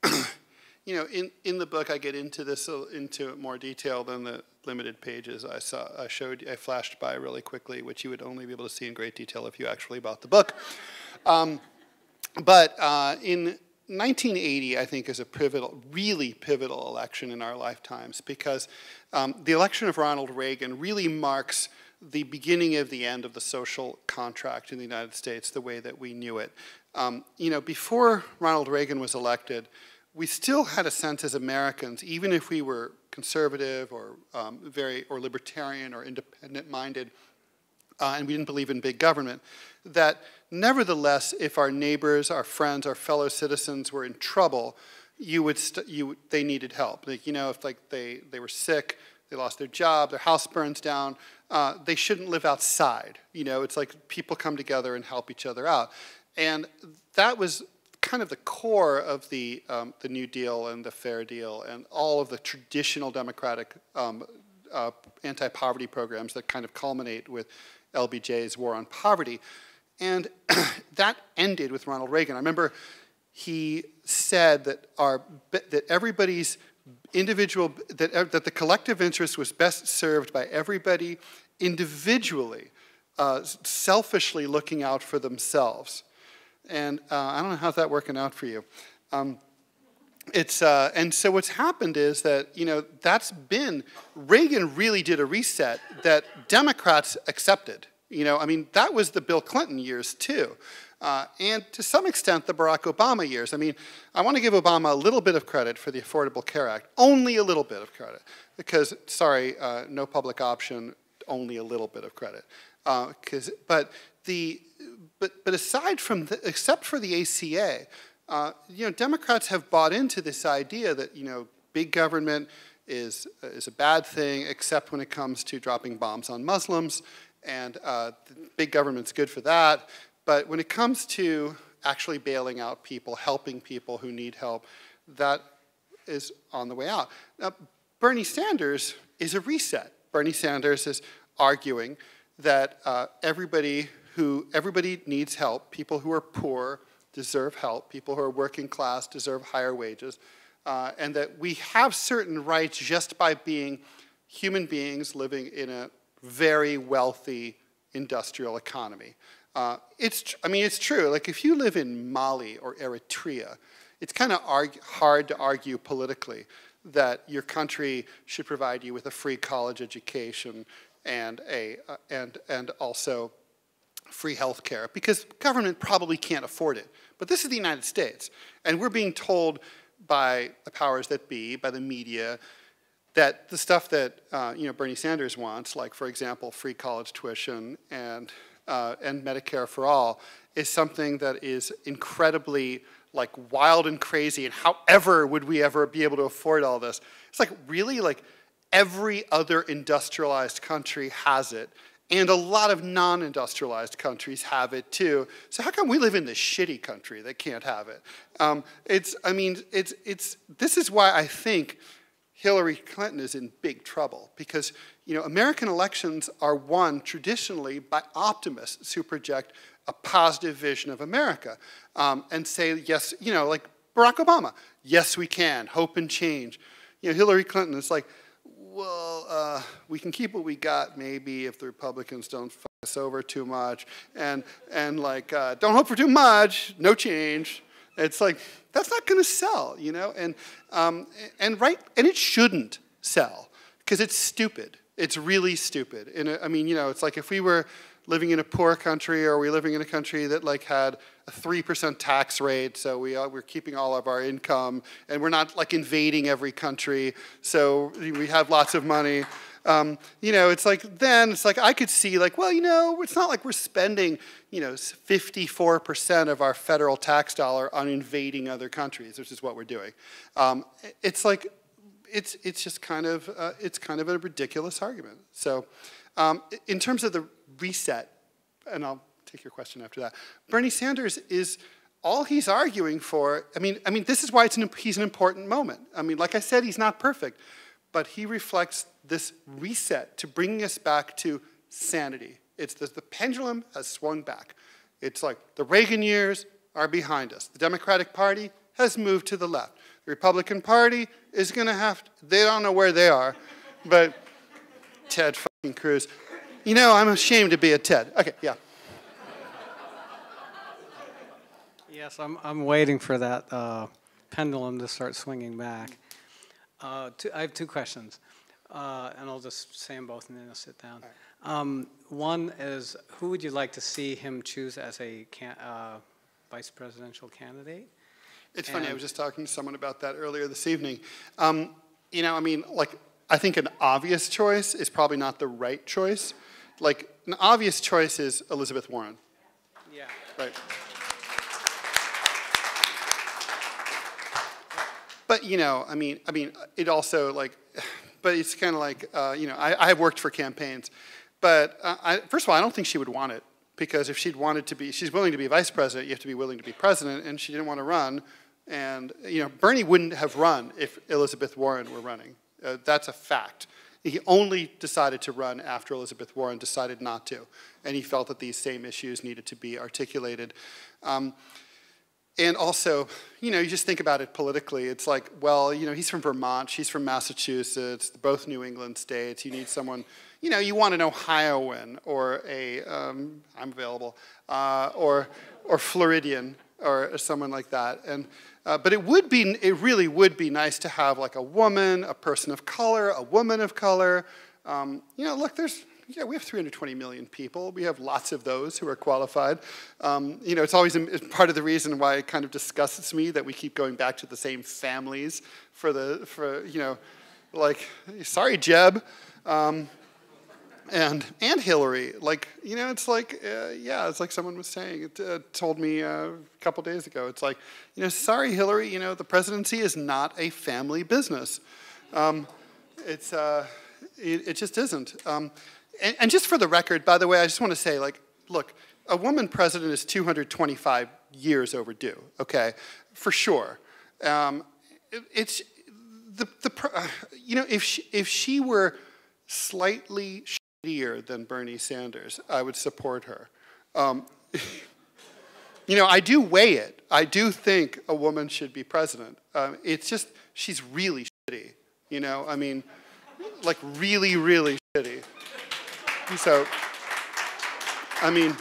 you know, in, in the book, I get into this uh, into more detail than the limited pages I saw. I showed, I flashed by really quickly, which you would only be able to see in great detail if you actually bought the book. Um, but uh, in nineteen eighty, I think, is a pivotal, really pivotal election in our lifetimes, because um, the election of Ronald Reagan really marks the beginning of the end of the social contract in the United States, the way that we knew it. Um, you know, before Ronald Reagan was elected, we still had a sense as Americans, even if we were conservative or um, very or libertarian or independent-minded, uh, and we didn't believe in big government, that nevertheless, if our neighbors, our friends, our fellow citizens were in trouble, you would st you they needed help. Like, you know, if like they they were sick, they lost their job, their house burns down, uh, they shouldn't live outside. You know, it's like people come together and help each other out, and that was kind of the core of the um, the New Deal and the Fair Deal and all of the traditional democratic um, uh, anti-poverty programs that kind of culminate with L B J's War on Poverty. And that ended with Ronald Reagan. I remember he said that our that everybody's individual that that the collective interest was best served by everybody individually, uh, selfishly looking out for themselves. And uh, I don't know how's that working out for you. Um, it's uh, and so what's happened is that, you know, that's been Reagan really did a reset that Democrats accepted. You know, I mean, that was the Bill Clinton years too, uh, and to some extent the Barack Obama years. I mean, I want to give Obama a little bit of credit for the Affordable Care Act, only a little bit of credit, because sorry, uh, no public option, only a little bit of credit, because uh, but the But, but aside from, the, except for the A C A, uh, you know, Democrats have bought into this idea that, you know, big government is, uh, is a bad thing, except when it comes to dropping bombs on Muslims, and uh, big government's good for that. But when it comes to actually bailing out people, helping people who need help, that is on the way out. Now, Bernie Sanders is a reset. Bernie Sanders is arguing that uh, everybody who everybody needs help. People who are poor deserve help. People who are working class deserve higher wages. Uh, and that we have certain rights just by being human beings living in a very wealthy industrial economy. Uh, it's, I mean, it's true. Like, if you live in Mali or Eritrea, it's kind of hard to argue politically that your country should provide you with a free college education and, a, uh, and, and also free health care, because government probably can't afford it. But this is the United States, and we're being told by the powers that be, by the media, that the stuff that uh, you know, Bernie Sanders wants, like, for example, free college tuition and, uh, and Medicare for all, is something that is incredibly, like, wild and crazy, and however would we ever be able to afford all this? It's like, really? Like, every other industrialized country has it, and a lot of non-industrialized countries have it too. So how come we live in this shitty country that can't have it? Um, it's, I mean, it's, it's, this is why I think Hillary Clinton is in big trouble, because, you know, American elections are won traditionally by optimists who project a positive vision of America um, and say, yes, you know, like Barack Obama, yes, we can, hope and change. You know, Hillary Clinton is like, well, uh, we can keep what we got maybe if the Republicans don't fuck us over too much, and, and like, uh, don't hope for too much, no change. It's like, that's not going to sell, you know? And, um, and, right, and it shouldn't sell, because it's stupid. It's really stupid. And I mean, you know, it's like if we were living in a poor country, or we living in a country that like had a three percent tax rate, so we, uh, we're keeping all of our income, and we're not like invading every country, so we have lots of money. Um, you know, it's like, then it's like I could see like, well, you know, it's not like we're spending, you know, fifty-four percent of our federal tax dollar on invading other countries, which is what we're doing. Um, it's like, it's, it's just kind of, uh, it's kind of a ridiculous argument. So um, in terms of the reset, and I'll take your question after that, Bernie Sanders is, all he's arguing for, I mean, I mean, this is why it's an, he's an important moment. I mean, like I said, he's not perfect, but he reflects this reset to bringing us back to sanity. It's the, the pendulum has swung back. It's like the Reagan years are behind us. The Democratic Party has moved to the left. The Republican Party is going to have to, they don't know where they are, but Ted fucking Cruz. You know, I'm ashamed to be a Ted. Okay, yeah. Yes, I'm, I'm waiting for that uh, pendulum to start swinging back. Uh, two, I have two questions, uh, and I'll just say them both and then I'll sit down. Right. Um, one is, who would you like to see him choose as a can, uh, vice presidential candidate? It's and funny, I was just talking to someone about that earlier this evening. Um, you know, I mean, like, I think an obvious choice is probably not the right choice. Like, an obvious choice is Elizabeth Warren. Yeah. Right. But, you know, I mean, I mean, it also, like, but it's kind of like, uh, you know, I, I worked for campaigns. But, uh, I, first of all, I don't think she would want it. Because if she'd wanted to be, she's willing to be vice president, you have to be willing to be president, and she didn't want to run. And, you know, Bernie wouldn't have run if Elizabeth Warren were running. Uh, that's a fact. He only decided to run after Elizabeth Warren decided not to. And he felt that these same issues needed to be articulated. Um, And also, you know, you just think about it politically. It's like, well, you know, he's from Vermont, she's from Massachusetts, both New England states. You need someone, you know, you want an Ohioan or a, um, I'm available, uh, or, or Floridian or someone like that. And, uh, but it would be, it really would be nice to have like a woman, a person of color, a woman of color. Um, you know, look, there's, yeah, we have three hundred twenty million people. We have lots of those who are qualified. Um, you know, it's always a, it's part of the reason why it kind of disgusts me that we keep going back to the same families for the, for, you know, like, sorry, Jeb, um, and, and Hillary. Like, you know, it's like, uh, yeah, it's like someone was saying, it uh, told me uh, a couple days ago. It's like, you know, sorry, Hillary, you know, the presidency is not a family business. Um, it's, uh, it, it just isn't. Um, And, and just for the record, by the way, I just want to say, like, look, a woman president is two hundred twenty-five years overdue, okay, for sure. Um, it, it's, the, the, uh, you know, if she, if she were slightly shittier than Bernie Sanders, I would support her. Um, you know, I do weigh it. I do think a woman should be president. Um, it's just, she's really shitty, you know, I mean, like really, really shitty. So, I mean,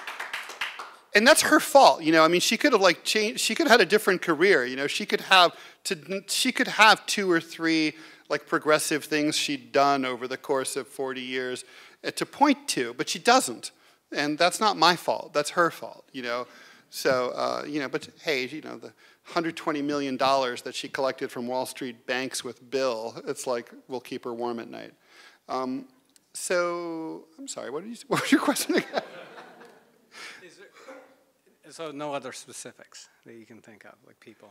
and that's her fault, you know. I mean, she could have like changed. She could have had a different career, you know. She could have to. She could have two or three like progressive things she'd done over the course of forty years uh, to point to, but she doesn't, and that's not my fault. That's her fault, you know. So, uh, you know, but hey, you know, the one hundred twenty million dollars that she collected from Wall Street banks with Bill, it's like we'll keep her warm at night. Um, So, I'm sorry, what, did you, what was your question again? Is there, so no other specifics that you can think of, like people?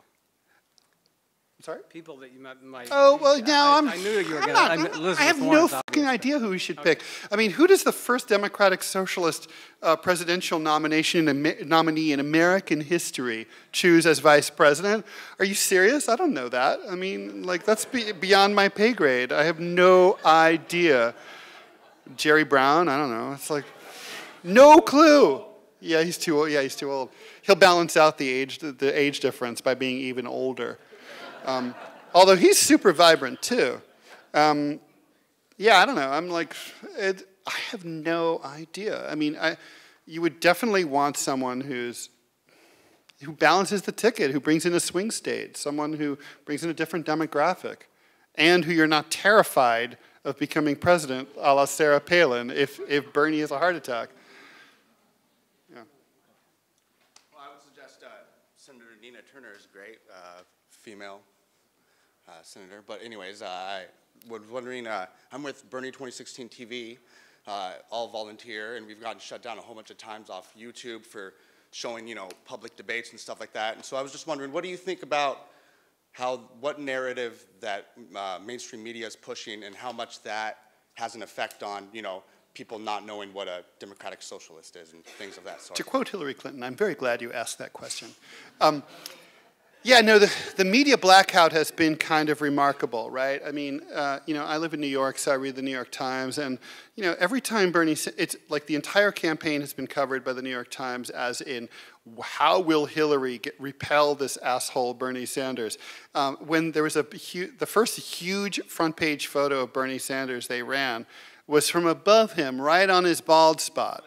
I'm sorry? People that you might... might oh, well, now I, I'm... I knew you were going to... I have no fucking idea who we should okay. pick. I mean, who does the first Democratic Socialist uh, presidential nomination in, nominee in American history choose as vice president? Are you serious? I don't know that. I mean, like, that's be, beyond my pay grade. I have no idea. Jerry Brown, I don't know. It's like, no clue. Yeah, he's too old. Yeah, he's too old. He'll balance out the age, the age difference by being even older. Um, although he's super vibrant too. Um, yeah, I don't know. I'm like, it, I have no idea. I mean, I, you would definitely want someone who's who balances the ticket, who brings in a swing state, someone who brings in a different demographic, and who you're not terrified of becoming president, a la Sarah Palin, if, if Bernie has a heart attack. Yeah. Well, I would suggest uh, Senator Nina Turner is great, uh, female uh, senator. But anyways, uh, I was wondering, uh, I'm with Bernie twenty sixteen T V, uh, all volunteer, and we've gotten shut down a whole bunch of times off YouTube for showing, you know, public debates and stuff like that. And so I was just wondering, what do you think about how, what narrative that uh, mainstream media is pushing and how much that has an effect on, you know, people not knowing what a democratic socialist is and things of that sort. To quote Hillary Clinton, I'm very glad you asked that question. Um, yeah, no, the, the media blackout has been kind of remarkable, right? I mean, uh, you know, I live in New York, so I read the New York Times, and, you know, every time Bernie, it's like the entire campaign has been covered by the New York Times as in, how will Hillary get, repel this asshole Bernie Sanders? Um, when there was a, the first huge front page photo of Bernie Sanders they ran was from above him, right on his bald spot.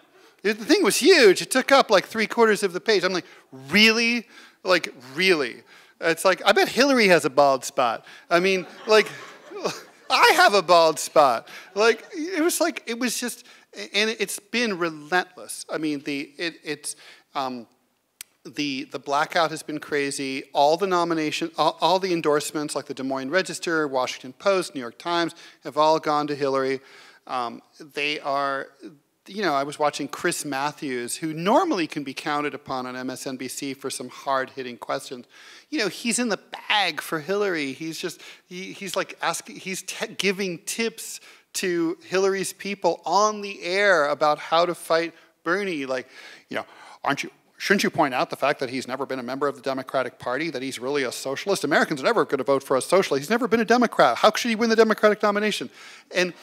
The thing was huge. It took up like three quarters of the page. I'm like, really? Like, really? It's like, I bet Hillary has a bald spot. I mean, like, I have a bald spot. Like, it was like, it was just, and it's been relentless. I mean, the, it, it's, um, the, the blackout has been crazy. All the nomination, all, all the endorsements, like the Des Moines Register, Washington Post, New York Times, have all gone to Hillary. Um, they are, you know, I was watching Chris Matthews, who normally can be counted upon on M S N B C for some hard-hitting questions. You know, he's in the bag for Hillary. He's just, he, he's like asking, he's t giving tips to Hillary's people on the air about how to fight Bernie. Like, you know, aren't you, shouldn't you point out the fact that he's never been a member of the Democratic Party, that he's really a socialist? Americans are never going to vote for a socialist. He's never been a Democrat. How should he win the Democratic nomination? And,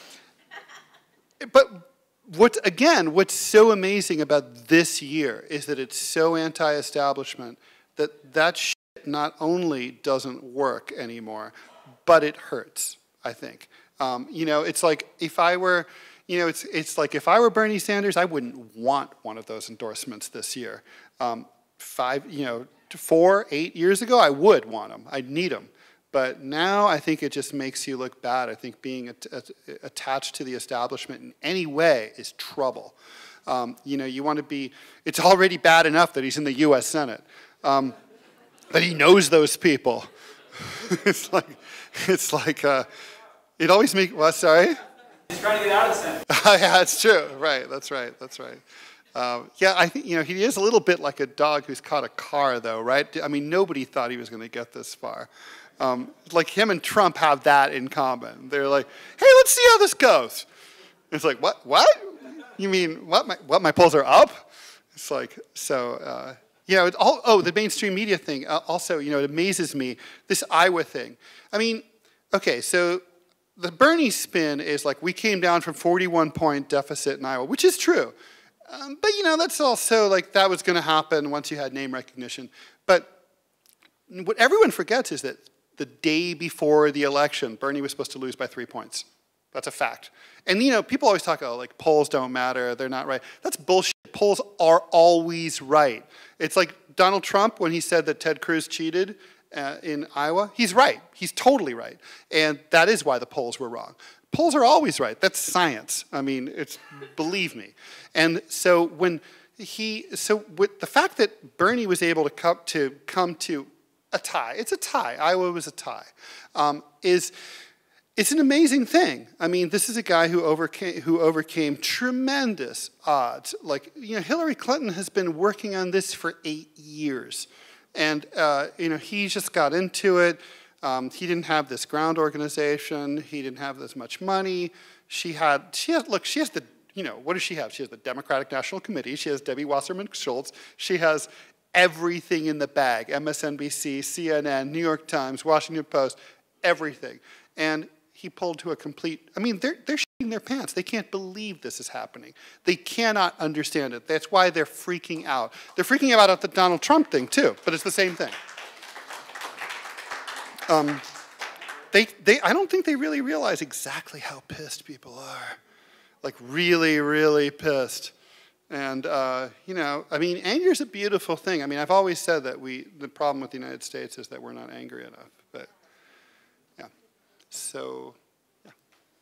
but, What, again, what's so amazing about this year is that it's so anti-establishment that that shit not only doesn't work anymore, but it hurts, I think. Um, you know, it's like if I were, you know, it's, it's like if I were Bernie Sanders, I wouldn't want one of those endorsements this year. Um, five, you know, four, eight years ago, I would want them. I'd need them. But now I think it just makes you look bad. I think being at, at, attached to the establishment in any way is trouble. Um, you know, you want to be, it's already bad enough that he's in the U S Senate. Um, but he knows those people. it's like, it's like, uh, it always makes, what, sorry? He's trying to get out of the Senate. Yeah, it's true. Right, that's right, that's right. Um, yeah, I think, you know, he is a little bit like a dog who's caught a car, though, right? I mean, nobody thought he was going to get this far. Um, like him and Trump have that in common. They're like, hey, let's see how this goes. It's like, what, what? You mean, what, my, what, my polls are up? It's like, so, uh, you know, it all, oh, the mainstream media thing, uh, also, you know, it amazes me, this Iowa thing. I mean, okay, so the Bernie spin is like, we came down from forty-one point deficit in Iowa, which is true. Um, but, you know, that's also like, that was gonna happen once you had name recognition. But what everyone forgets is that the day before the election, Bernie was supposed to lose by three points. That's a fact. And you know, people always talk, oh, like polls don't matter, they're not right. That's bullshit. Polls are always right. It's like Donald Trump when he said that Ted Cruz cheated uh, in Iowa. He's right. He's totally right. And that is why the polls were wrong. Polls are always right. That's science. I mean, it's, believe me. And so when he, so with the fact that Bernie was able to come to, come to a tie, it's a tie, Iowa was a tie, um, is, it's an amazing thing. I mean, this is a guy who overcame, who overcame tremendous odds. Like, you know, Hillary Clinton has been working on this for eight years. And, uh, you know, he just got into it. Um, he didn't have this ground organization. He didn't have this much money. She had, she had, look, she has the, you know, what does she have? She has the Democratic National Committee. She has Debbie Wasserman Schultz. She has everything in the bag, M S N B C, C N N, New York Times, Washington Post, everything. And he pulled to a complete, I mean, they're, they're shitting their pants. They can't believe this is happening. They cannot understand it. That's why they're freaking out. They're freaking out at the Donald Trump thing too, but it's the same thing. Um, they, they, I don't think they really realize exactly how pissed people are. Like really, really pissed. And, uh, you know, I mean, anger is a beautiful thing. I mean, I've always said that we, the problem with the United States is that we're not angry enough. But, yeah. So, yeah.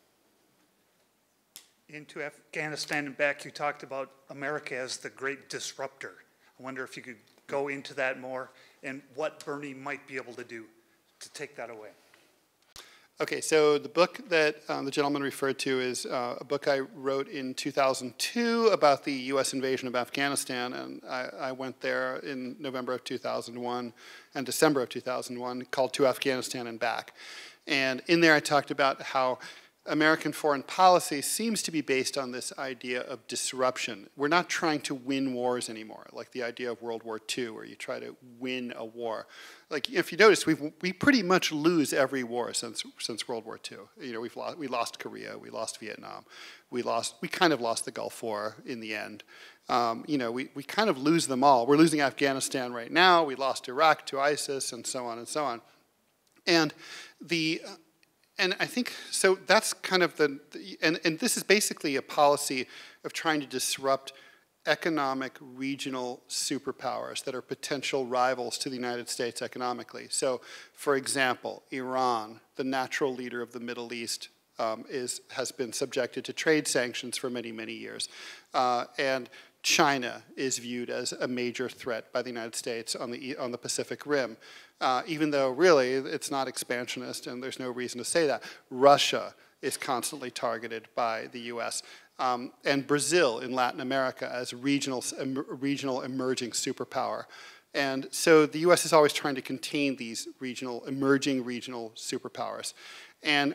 Into Afghanistan and back, you talked about America as the great disruptor. I wonder if you could go into that more and what Bernie might be able to do to take that away. Okay, so the book that um, the gentleman referred to is uh, a book I wrote in two thousand two about the U S invasion of Afghanistan, and I, I went there in November of two thousand one and December of two thousand one, called To Afghanistan and Back. And in there I talked about how American foreign policy seems to be based on this idea of disruption. We're not trying to win wars anymore, like the idea of World War Two, where you try to win a war. Like, if you notice, we've, we pretty much lose every war since, since World War Two. You know, we've lost, we lost Korea, we lost Vietnam, we lost, we kind of lost the Gulf War in the end. Um, you know, we, we kind of lose them all. We're losing Afghanistan right now, we lost Iraq to ISIS, and so on and so on. And the, And I think, so that's kind of the, the and, and this is basically a policy of trying to disrupt economic regional superpowers that are potential rivals to the United States economically. So, for example, Iran, the natural leader of the Middle East, um, is, has been subjected to trade sanctions for many, many years. Uh, and China is viewed as a major threat by the United States on the, on the Pacific Rim, uh, even though really it's not expansionist and there's no reason to say that. Russia is constantly targeted by the U S, um, and Brazil in Latin America as regional, em, regional emerging superpower. And so the U S is always trying to contain these regional, emerging regional superpowers. And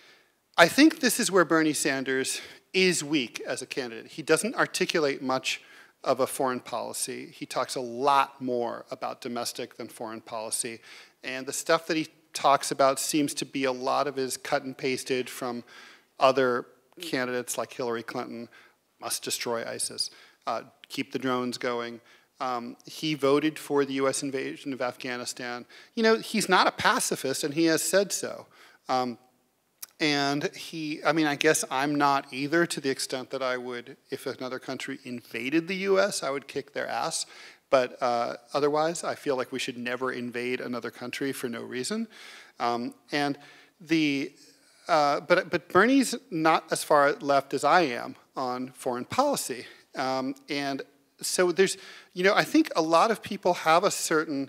I think this is where Bernie Sanders is weak as a candidate. He doesn't articulate much of a foreign policy. He talks a lot more about domestic than foreign policy. And the stuff that he talks about seems to be a lot of his cut and pasted from other candidates like Hillary Clinton. Must destroy ISIS, uh, keep the drones going. Um, he voted for the U S invasion of Afghanistan. You know, he's not a pacifist, and he has said so. Um, And he, I mean, I guess I'm not either, to the extent that I would, if another country invaded the U S, I would kick their ass. But uh, otherwise, I feel like we should never invade another country for no reason. Um, and the, uh, but, but Bernie's not as far left as I am on foreign policy. Um, and so there's, you know, I think a lot of people have a certain,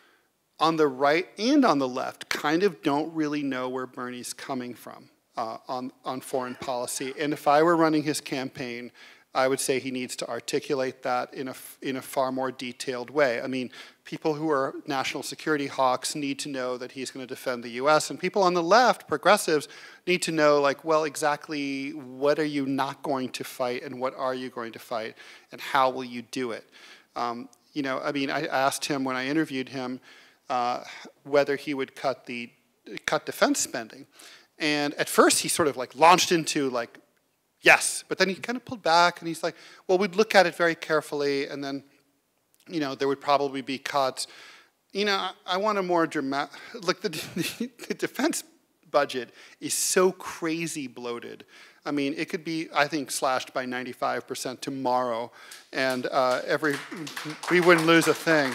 on the right and on the left, kind of don't really know where Bernie's coming from uh, on, on foreign policy. And if I were running his campaign, I would say he needs to articulate that in a, in a far more detailed way. I mean, people who are national security hawks need to know that he's going to defend the U S, and people on the left, progressives, need to know, like, well, exactly what are you not going to fight, and what are you going to fight, and how will you do it? Um, you know, I mean, I asked him when I interviewed him, Uh, whether he would cut the cut defense spending, and at first he sort of like launched into like, yes, but then he kind of pulled back and he's like, well, we'd look at it very carefully, and then, you know, there would probably be cuts. You know, I, I want a more dramatic. Like the, the defense budget is so crazy bloated. I mean, it could be, I think, slashed by ninety-five percent tomorrow, and uh, every we wouldn't lose a thing.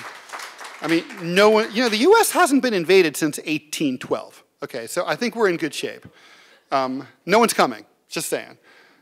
I mean, no one, you know, the U S hasn't been invaded since eighteen twelve. Okay, so I think we're in good shape. Um, no one's coming, just saying.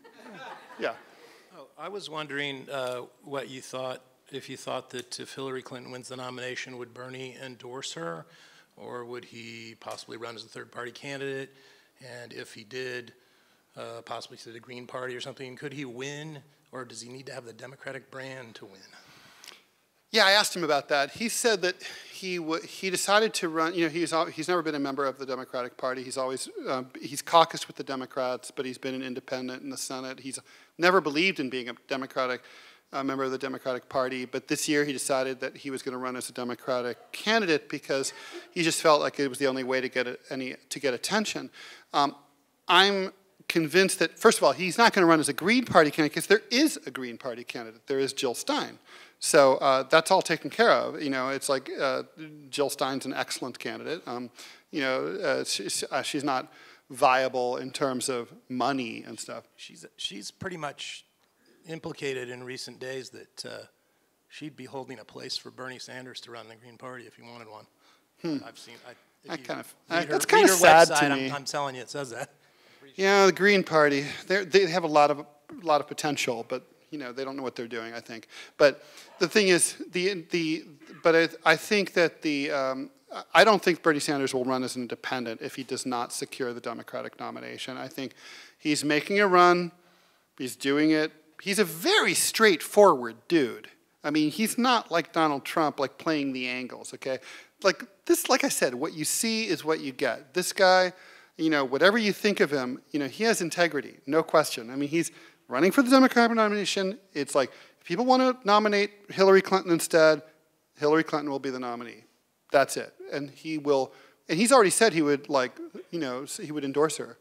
Yeah. Oh, I was wondering uh, what you thought, if you thought that if Hillary Clinton wins the nomination, would Bernie endorse her, or would he possibly run as a third-party candidate? And if he did, uh, possibly to the Green Party or something, could he win, or does he need to have the Democratic brand to win? Yeah, I asked him about that. He said that he w he decided to run. You know, he's he's never been a member of the Democratic Party. He's always uh, he's caucused with the Democrats, but he's been an independent in the Senate. He's never believed in being a Democratic uh, member of the Democratic Party. But this year, he decided that he was going to run as a Democratic candidate because he just felt like it was the only way to get any to get attention. Um, I'm convinced that, first of all, he's not going to run as a Green Party candidate because there is a Green Party candidate. There is Jill Stein. So uh, that's all taken care of. You know, it's like uh, Jill Stein's an excellent candidate. Um, you know, uh, she's, uh, she's not viable in terms of money and stuff. She's, she's pretty much implicated in recent days that uh, she'd be holding a place for Bernie Sanders to run the Green Party if he wanted one. Hmm. I've seen. I, I kind of. Read I, her, that's kind of her sad website, to me. I'm, I'm telling you, it says that. Yeah, the Green Party. They they have a lot of a lot of potential, but you know they don't know what they're doing. I think. But the thing is, the the. But I, I think that the. Um, I don't think Bernie Sanders will run as an independent if he does not secure the Democratic nomination. I think he's making a run. He's doing it. He's a very straightforward dude. I mean, he's not like Donald Trump, like playing the angles, okay? Like this, like I said, what you see is what you get. This guy, you know, whatever you think of him, you know, he has integrity, no question. I mean, he's running for the Democratic nomination. It's like, if people want to nominate Hillary Clinton instead, Hillary Clinton will be the nominee. That's it. And he will, and he's already said he would, like, you know, he would endorse her.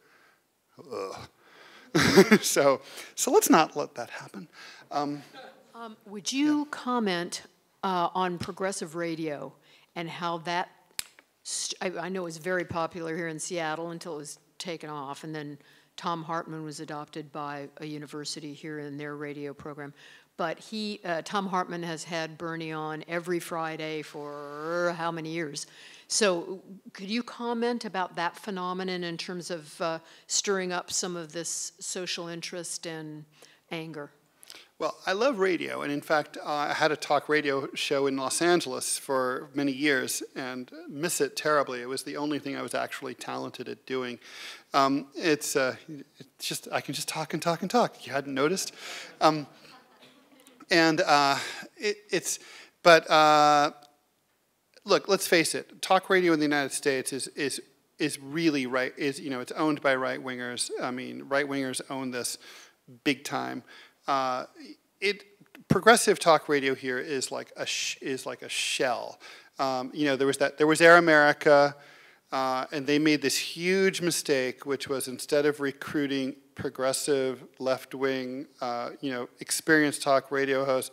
Ugh. so, so let's not let that happen. Um, um, would you yeah. comment uh, on progressive radio and how that, I, I know it was very popular here in Seattle until it was taken off, and then Tom Hartman was adopted by a university here in their radio program. but he, uh, Tom Hartman has had Bernie on every Friday for how many years? So could you comment about that phenomenon in terms of uh, stirring up some of this social interest and anger? Well, I love radio, and in fact, uh, I had a talk radio show in Los Angeles for many years and miss it terribly. It was the only thing I was actually talented at doing. Um, it's, uh, it's just, I can just talk and talk and talk. You hadn't noticed? Um, and uh, it, it's, but uh, look, let's face it, talk radio in the United States is, is, is really right, is, you know, it's owned by right-wingers. I mean, right-wingers own this big time. Uh, it progressive talk radio here is like a sh is like a shell. Um, you know, there was that there was Air America, uh, and they made this huge mistake, which was instead of recruiting progressive left wing, uh, you know, experienced talk radio hosts,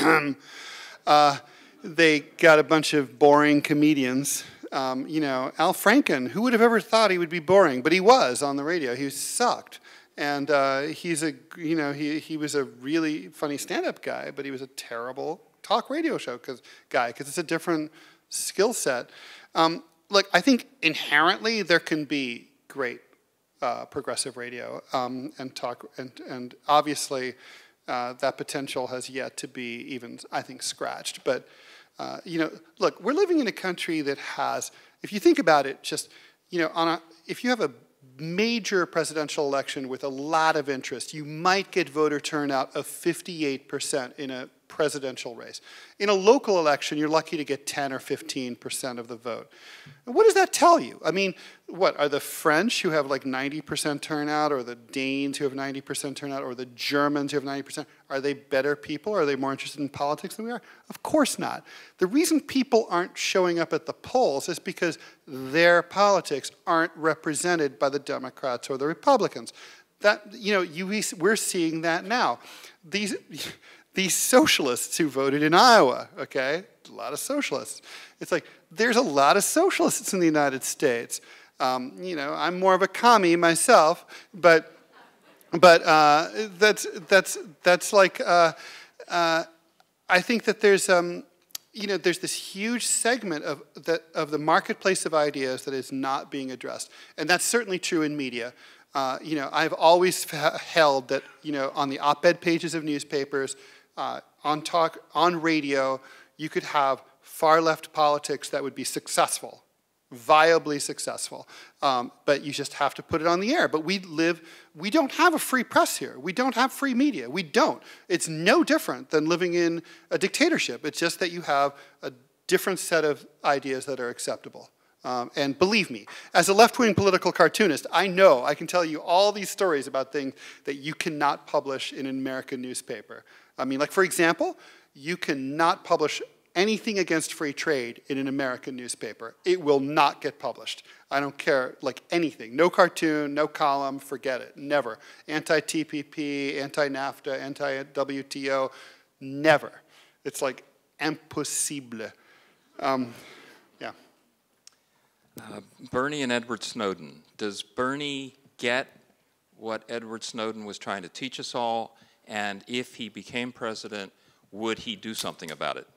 uh, they got a bunch of boring comedians. Um, you know, Al Franken. Who would have ever thought he would be boring? But he was on the radio. He sucked. And uh, he's a, you know, he, he was a really funny stand-up guy, but he was a terrible talk radio show cause, guy because it's a different skill set. Um, look, I think inherently there can be great uh, progressive radio um, and talk, and, and obviously uh, that potential has yet to be even, I think, scratched. But, uh, you know, look, we're living in a country that has, if you think about it, just, you know, on a, if you have a major presidential election with a lot of interest, you might get voter turnout of fifty-eight percent in a presidential race. In a local election, you're lucky to get ten or fifteen percent of the vote. And what does that tell you? I mean, what, are the French who have like ninety percent turnout, or the Danes who have ninety percent turnout, or the Germans who have ninety percent, are they better people? Are they more interested in politics than we are? Of course not. The reason people aren't showing up at the polls is because their politics aren't represented by the Democrats or the Republicans. That, you know, you, we're seeing that now. These, these socialists who voted in Iowa, okay, a lot of socialists. It's like, there's a lot of socialists in the United States. Um, you know, I'm more of a commie myself, but, but uh, that's, that's, that's like, uh, uh, I think that there's, um, you know, there's this huge segment of, that, of the marketplace of ideas that is not being addressed. And that's certainly true in media. Uh, you know, I've always held that, you know, on the op-ed pages of newspapers, uh, on talk, on radio, you could have far left politics that would be successful, viably successful. Um, but you just have to put it on the air. But we live, we don't have a free press here. We don't have free media. We don't. It's no different than living in a dictatorship. It's just that you have a different set of ideas that are acceptable. Um, and believe me, as a left-wing political cartoonist, I know, I can tell you all these stories about things that you cannot publish in an American newspaper. I mean, like, for example, you cannot publish anything against free trade in an American newspaper. It will not get published. I don't care, like, anything. No cartoon, no column, forget it, never. Anti-T P P, anti-NAFTA, anti-W T O, never. It's like impossible. Um, yeah. Uh, Bernie and Edward Snowden. Does Bernie get what Edward Snowden was trying to teach us all? And if he became president, would he do something about it?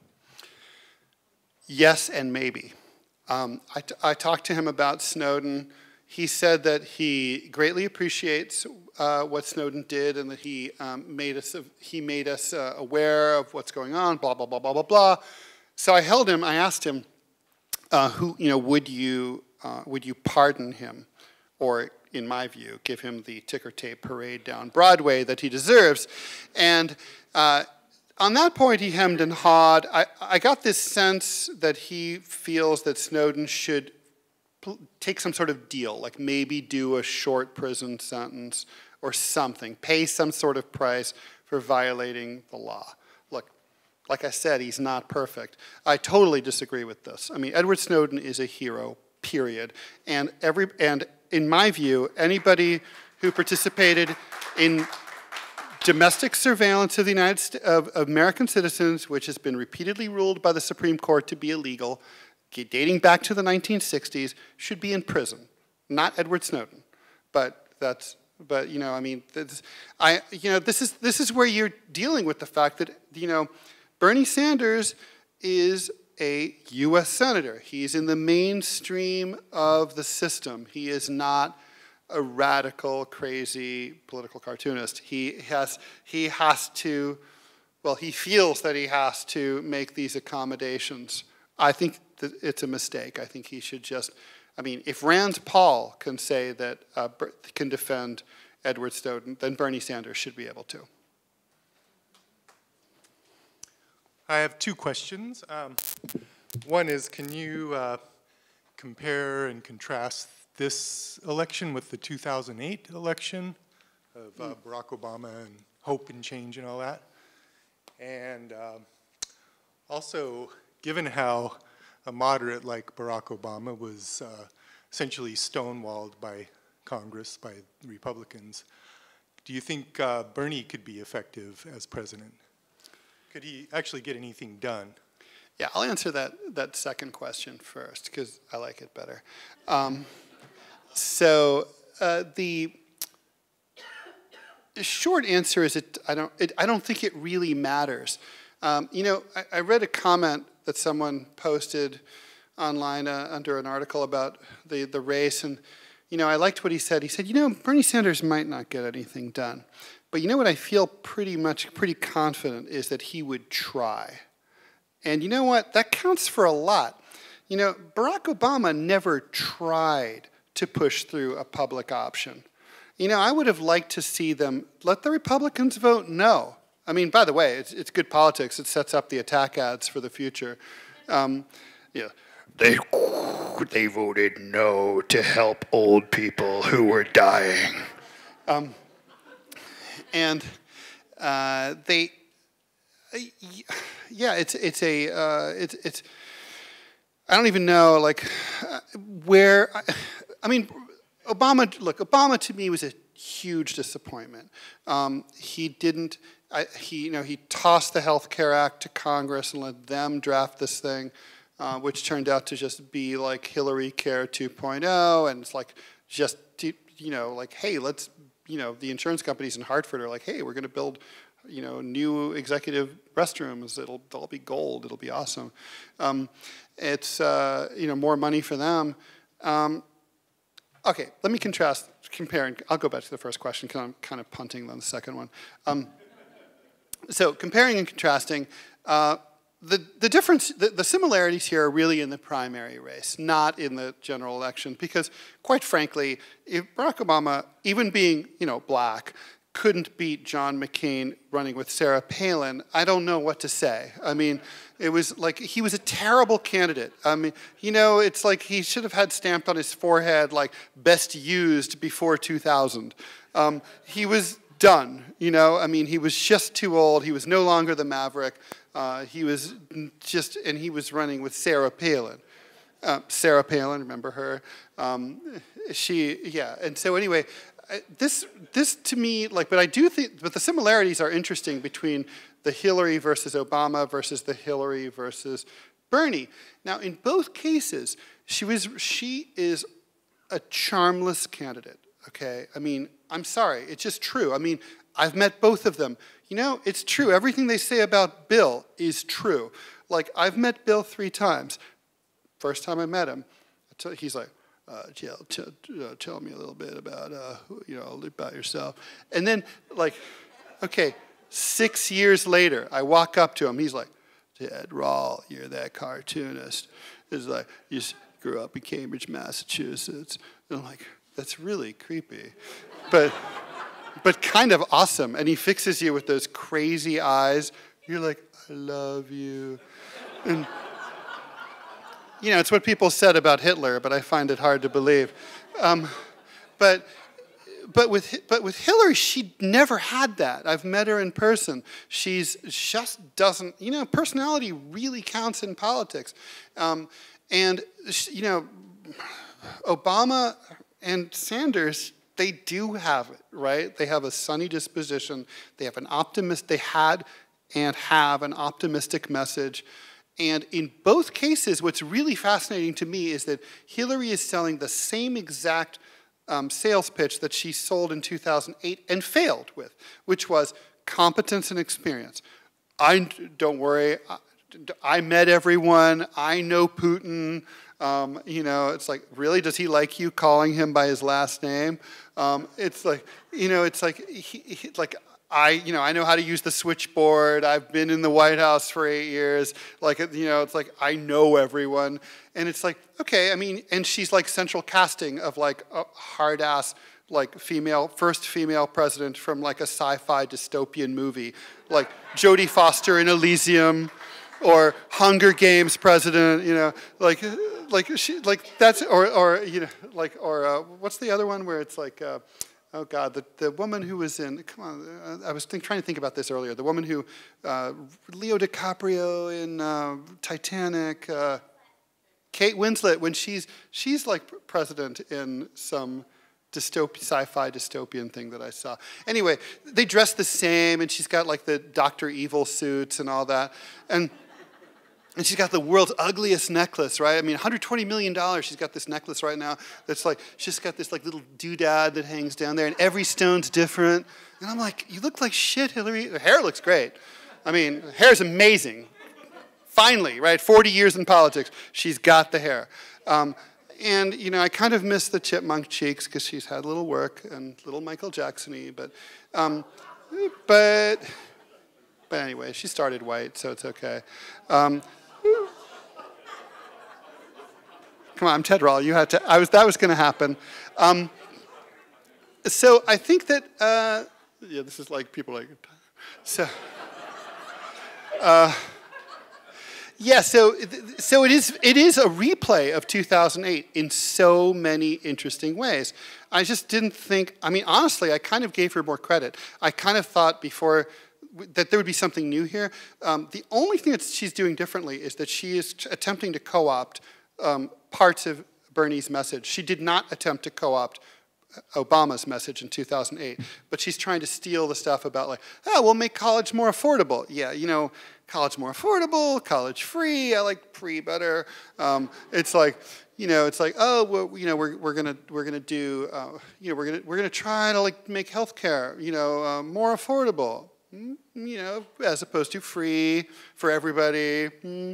Yes and maybe. Um, I, t I talked to him about Snowden. He said that he greatly appreciates uh, what Snowden did and that he um, made us, he made us uh, aware of what's going on, blah, blah, blah, blah, blah, blah. So I held him, I asked him, Uh, who, you know, would you, uh, would you pardon him, or, in my view, give him the ticker tape parade down Broadway that he deserves? And uh, on that point, he hemmed and hawed. I, I got this sense that he feels that Snowden should take some sort of deal, like maybe do a short prison sentence or something, pay some sort of price for violating the law. Look, like I said, he's not perfect. I totally disagree with this. I mean, Edward Snowden is a hero, period. And, every, and in my view, anybody who participated in domestic surveillance of the United States, of American citizens, which has been repeatedly ruled by the Supreme Court to be illegal, dating back to the nineteen sixties, should be in prison. Not Edward Snowden, but that's But, you know, I mean, this, I, you know, this is, this is where you're dealing with the fact that, you know, Bernie Sanders is a U S senator. He's in the mainstream of the system. He is not a radical, crazy political cartoonist. He has, he has to, well, he feels that he has to make these accommodations. I think that it's a mistake. I think he should just, I mean, if Rand Paul can say that, uh, can defend Edward Snowden, then Bernie Sanders should be able to. I have two questions. Um, one is, can you uh, compare and contrast this election with the two thousand eight election of uh, Barack Obama and hope and change and all that? And um, also, given how a moderate like Barack Obama was uh, essentially stonewalled by Congress, by Republicans, do you think uh, Bernie could be effective as president? Could he actually get anything done? Yeah, I'll answer that, that second question first, because I like it better. Um, so uh, the short answer is it, I, don't, it, I don't think it really matters. Um, you know, I, I read a comment that someone posted online uh, under an article about the, the race, and you know, I liked what he said. He said, you know, Bernie Sanders might not get anything done, but you know what I feel pretty much, pretty confident is that he would try. And you know what? That counts for a lot. You know, Barack Obama never tried to push through a public option. You know, I would have liked to see them let the Republicans vote no. I mean, by the way, it's, it's good politics. It sets up the attack ads for the future. Um, yeah, they, they voted no to help old people who were dying. Um, and uh, they, uh, yeah, it's it's a uh, it's it's. I don't even know like uh, where. I, I mean, Obama. Look, Obama to me was a huge disappointment. Um, he didn't. I, he, you know, he tossed the Health Care Act to Congress and let them draft this thing, uh, which turned out to just be like Hillary Care two point oh, and it's like just, you know, like, hey, let's, you know, the insurance companies in Hartford are like, hey, we're going to build, you know, new executive restrooms. It'll, they'll be gold. It'll be awesome. Um, it's, uh, you know, more money for them. Um, okay, let me contrast, compare, and I'll go back to the first question because I'm kind of punting on the second one. Um, So comparing and contrasting, uh, the, the difference, the, the similarities here are really in the primary race, not in the general election, because quite frankly, if Barack Obama, even being, you know, black, couldn't beat John McCain running with Sarah Palin, I don't know what to say. I mean, it was like, he was a terrible candidate. I mean, you know, it's like he should have had stamped on his forehead, like, best used before two thousand. Um, he was done, you know, I mean, he was just too old. He was no longer the maverick. Uh, he was just, and he was running with Sarah Palin. Uh, Sarah Palin, remember her? Um, she, yeah, and so anyway, this, this to me, like, but I do think, but the similarities are interesting between the Hillary versus Obama versus the Hillary versus Bernie. Now, in both cases, she was, she is a charmless candidate. Okay, I mean, I'm sorry, it's just true. I mean, I've met both of them. You know, it's true. Everything they say about Bill is true. Like, I've met Bill three times. First time I met him, he's like, uh, Jill, tell, uh, tell me a little bit about, uh, you know, about yourself. And then, like, okay, six years later, I walk up to him. He's like, Ted Rall, you're that cartoonist. It's like, you grew up in Cambridge, Massachusetts. And I'm like, that's really creepy, but, but kind of awesome. And he fixes you with those crazy eyes. You're like, I love you. And, you know, it's what people said about Hitler, but I find it hard to believe. Um, but, but, with, but with Hillary, she never had that. I've met her in person. She's just doesn't, you know, personality really counts in politics. Um, and, you know, Obama and Sanders, they do have it, right? They have a sunny disposition. They have an optimist, they had and have an optimistic message. And in both cases, what's really fascinating to me is that Hillary is selling the same exact um, sales pitch that she sold in two thousand eight and failed with, which was competence and experience. I, don't worry, I, I met everyone, I know Putin. Um, you know, it's like, really, does he like you calling him by his last name? Um, it's like, you know, it's like, he, he, like, I, you know, I know how to use the switchboard. I've been in the White House for eight years. Like, you know, it's like, I know everyone. And it's like, okay, I mean, and she's like central casting of like a hard-ass, like female, first female president from like a sci-fi dystopian movie. Like Jodie Foster in Elysium, or Hunger Games president, you know, like, like she, like that's, or, or you know, like, or uh, what's the other one where it's like, uh, oh God, the, the woman who was in, come on, uh, I was think, trying to think about this earlier, the woman who, uh, Leo DiCaprio in uh, Titanic, uh, Kate Winslet, when she's, she's like president in some dystopian, sci-fi dystopian thing that I saw. Anyway, they dress the same, and she's got like the Doctor Evil suits and all that, and And she's got the world's ugliest necklace, right? I mean, one hundred twenty million dollars, she's got this necklace right now that's like, she's got this like little doodad that hangs down there, and every stone's different. And I'm like, you look like shit, Hillary. Her hair looks great. I mean, her hair's amazing. Finally, right? forty years in politics, she's got the hair. Um, and, you know, I kind of miss the chipmunk cheeks because she's had a little work and little Michael Jackson-y, but, um, but, but anyway, she started white, so it's okay. Um, Come on, I'm Ted Rall. You had to. I was. That was going to happen. Um, so I think that. Uh, yeah, this is like people like. So. Uh, yeah. So. So it is. It is a replay of two thousand eight in so many interesting ways. I just didn't think. I mean, honestly, I kind of gave her more credit. I kind of thought before that there would be something new here. Um, the only thing that she's doing differently is that she is attempting to co-opt um, parts of Bernie's message. She did not attempt to co-opt Obama's message in two thousand eight, but she's trying to steal the stuff about like, oh, we'll make college more affordable. Yeah, you know, college more affordable, college free, I like free better. Um, it's like, you know, it's like, oh, well, you know, we're, we're gonna, we're gonna do, uh, you know, we're gonna, we're gonna try to like make healthcare, you know, uh, more affordable. You know, as opposed to free for everybody.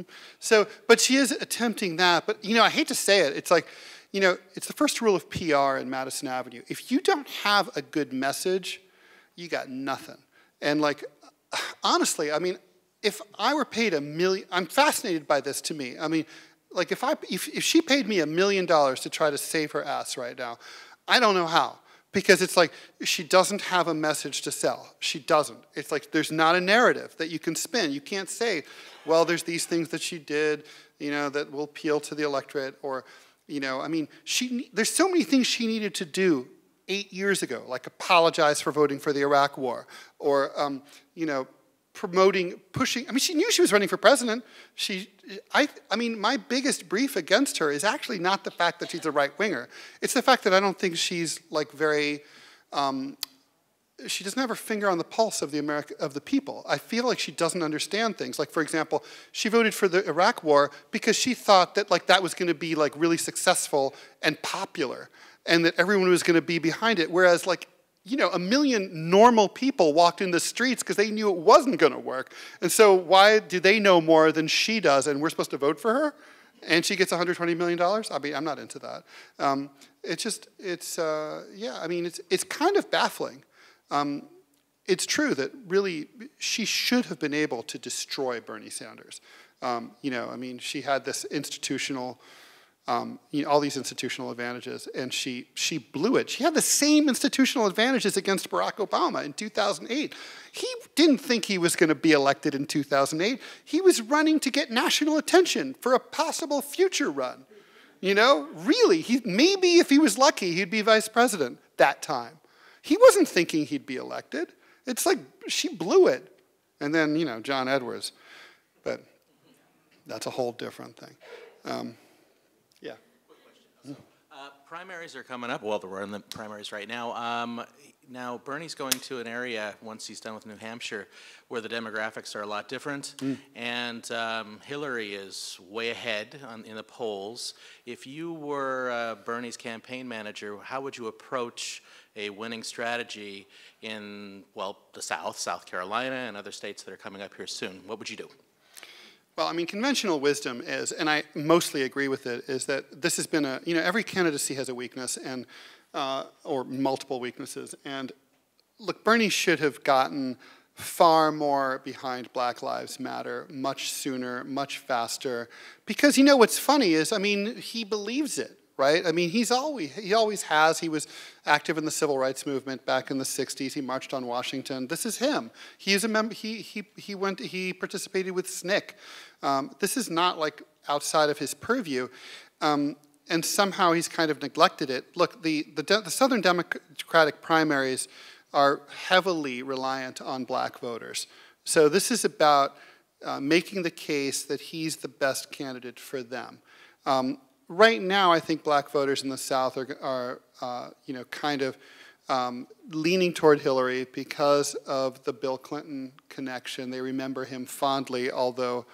So, but she is attempting that. But, you know, I hate to say it. It's like, you know, it's the first rule of P R in Madison Avenue. If you don't have a good message, you got nothing. And like, honestly, I mean, if I were paid a million, I'm fascinated by this to me. I mean, like if, I, if, if she paid me a million dollars to try to save her ass right now, I don't know how. Because it's like, she doesn't have a message to sell. She doesn't. It's like, there's not a narrative that you can spin. You can't say, well, there's these things that she did, you know, that will appeal to the electorate, or, you know, I mean, she, there's so many things she needed to do eight years ago, like apologize for voting for the Iraq War, or, um, you know, promoting, pushing, I mean, she knew she was running for president. She, I, I mean, my biggest brief against her is actually not the fact that she's a right-winger. It's the fact that I don't think she's like very, um, she doesn't have her finger on the pulse of the America, of the people. I feel like she doesn't understand things. Like, for example, she voted for the Iraq War because she thought that like that was gonna be like really successful and popular, and that everyone was gonna be behind it, whereas like, you know, a million normal people walked in the streets because they knew it wasn't going to work. And so why do they know more than she does, and we're supposed to vote for her? And she gets one hundred twenty million dollars? I mean, I'm not into that. Um, it's just, it's, uh, yeah, I mean, it's, it's kind of baffling. Um, it's true that really she should have been able to destroy Bernie Sanders. Um, you know, I mean, she had this institutional, Um, you know, all these institutional advantages, and she, she blew it. She had the same institutional advantages against Barack Obama in two thousand eight. He didn't think he was going to be elected in two thousand eight. He was running to get national attention for a possible future run. You know, really, he, maybe if he was lucky, he'd be vice president that time. He wasn't thinking he'd be elected. It's like, she blew it. And then, you know, John Edwards. But that's a whole different thing. Um, Uh, primaries are coming up. Well, we're in the primaries right now. Um, now Bernie's going to an area, once he's done with New Hampshire, where the demographics are a lot different, mm. and um, Hillary is way ahead on, in the polls. If you were uh, Bernie's campaign manager, how would you approach a winning strategy in, well, the South, South Carolina, and other states that are coming up here soon? What would you do? Well, I mean, conventional wisdom is, and I mostly agree with it, is that this has been a, you know, every candidacy has a weakness, and uh, or multiple weaknesses. And look, Bernie should have gotten far more behind Black Lives Matter much sooner, much faster, because, you know, what's funny is, I mean, he believes it. Right? I mean, he's always, he always has. He was active in the civil rights movement back in the sixties. He marched on Washington. This is him. He is a member, he, he, he went, he participated with S N C C. Um, this is not like outside of his purview. Um, and somehow he's kind of neglected it. Look, the, the, the Southern Democratic primaries are heavily reliant on black voters. So this is about uh, making the case that he's the best candidate for them. Um, Right now, I think black voters in the South are, are uh, you know, kind of um, leaning toward Hillary because of the Bill Clinton connection. They remember him fondly, although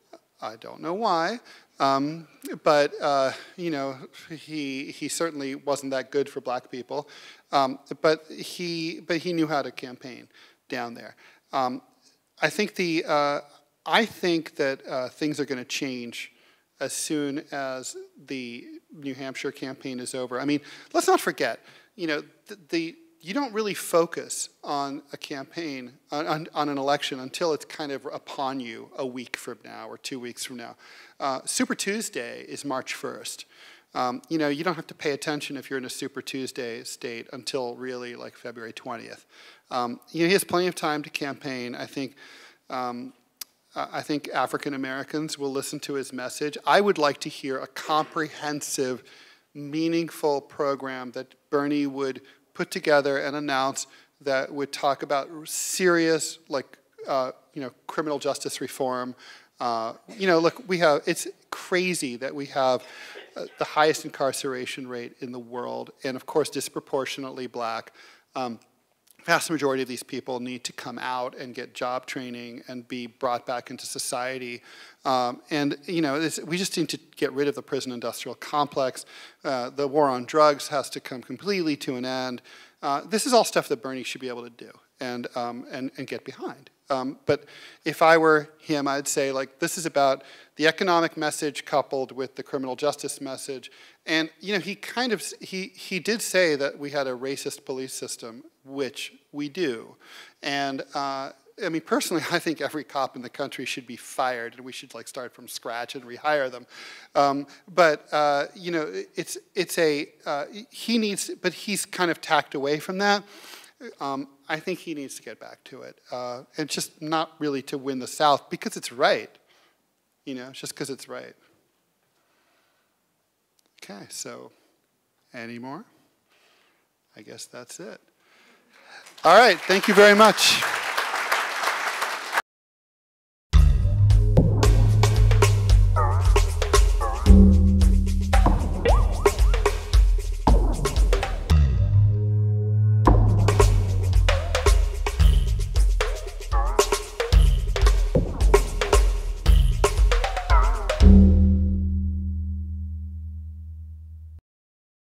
I don't know why. Um, but, uh, you know, he, he certainly wasn't that good for black people. Um, but, he, but he knew how to campaign down there. Um, I think, the, uh, I think that uh, things are going to change as soon as the New Hampshire campaign is over. I mean, let's not forget, you know, the, the you don't really focus on a campaign, on, on an election until it's kind of upon you a week from now or two weeks from now. Uh, Super Tuesday is March first. Um, you know, you don't have to pay attention if you're in a Super Tuesday state until really like February twentieth. Um, you know, he has plenty of time to campaign. I think um, I think African Americans will listen to his message. I would like to hear a comprehensive, meaningful program that Bernie would put together and announce that would talk about serious, like, uh, you know, criminal justice reform. Uh, you know, look, we have, it's crazy that we have uh, the highest incarceration rate in the world, and of course, disproportionately black. Um, Vast majority of these people need to come out and get job training and be brought back into society. Um, and, you know, this, we just need to get rid of the prison industrial complex. Uh, the war on drugs has to come completely to an end. Uh, this is all stuff that Bernie should be able to do and, um, and, and get behind. Um, but if I were him, I'd say, like, this is about the economic message coupled with the criminal justice message. And, you know, he kind of, he, he did say that we had a racist police system, which we do. And, uh, I mean, personally, I think every cop in the country should be fired, and we should, like, start from scratch and rehire them. Um, but, uh, you know, it's, it's a, uh, he needs, but he's kind of tacked away from that. Um, I think he needs to get back to it. Uh, and just not really to win the South, because it's right. You know, just because it's right. Okay, so any more? I guess that's it. All right, thank you very much.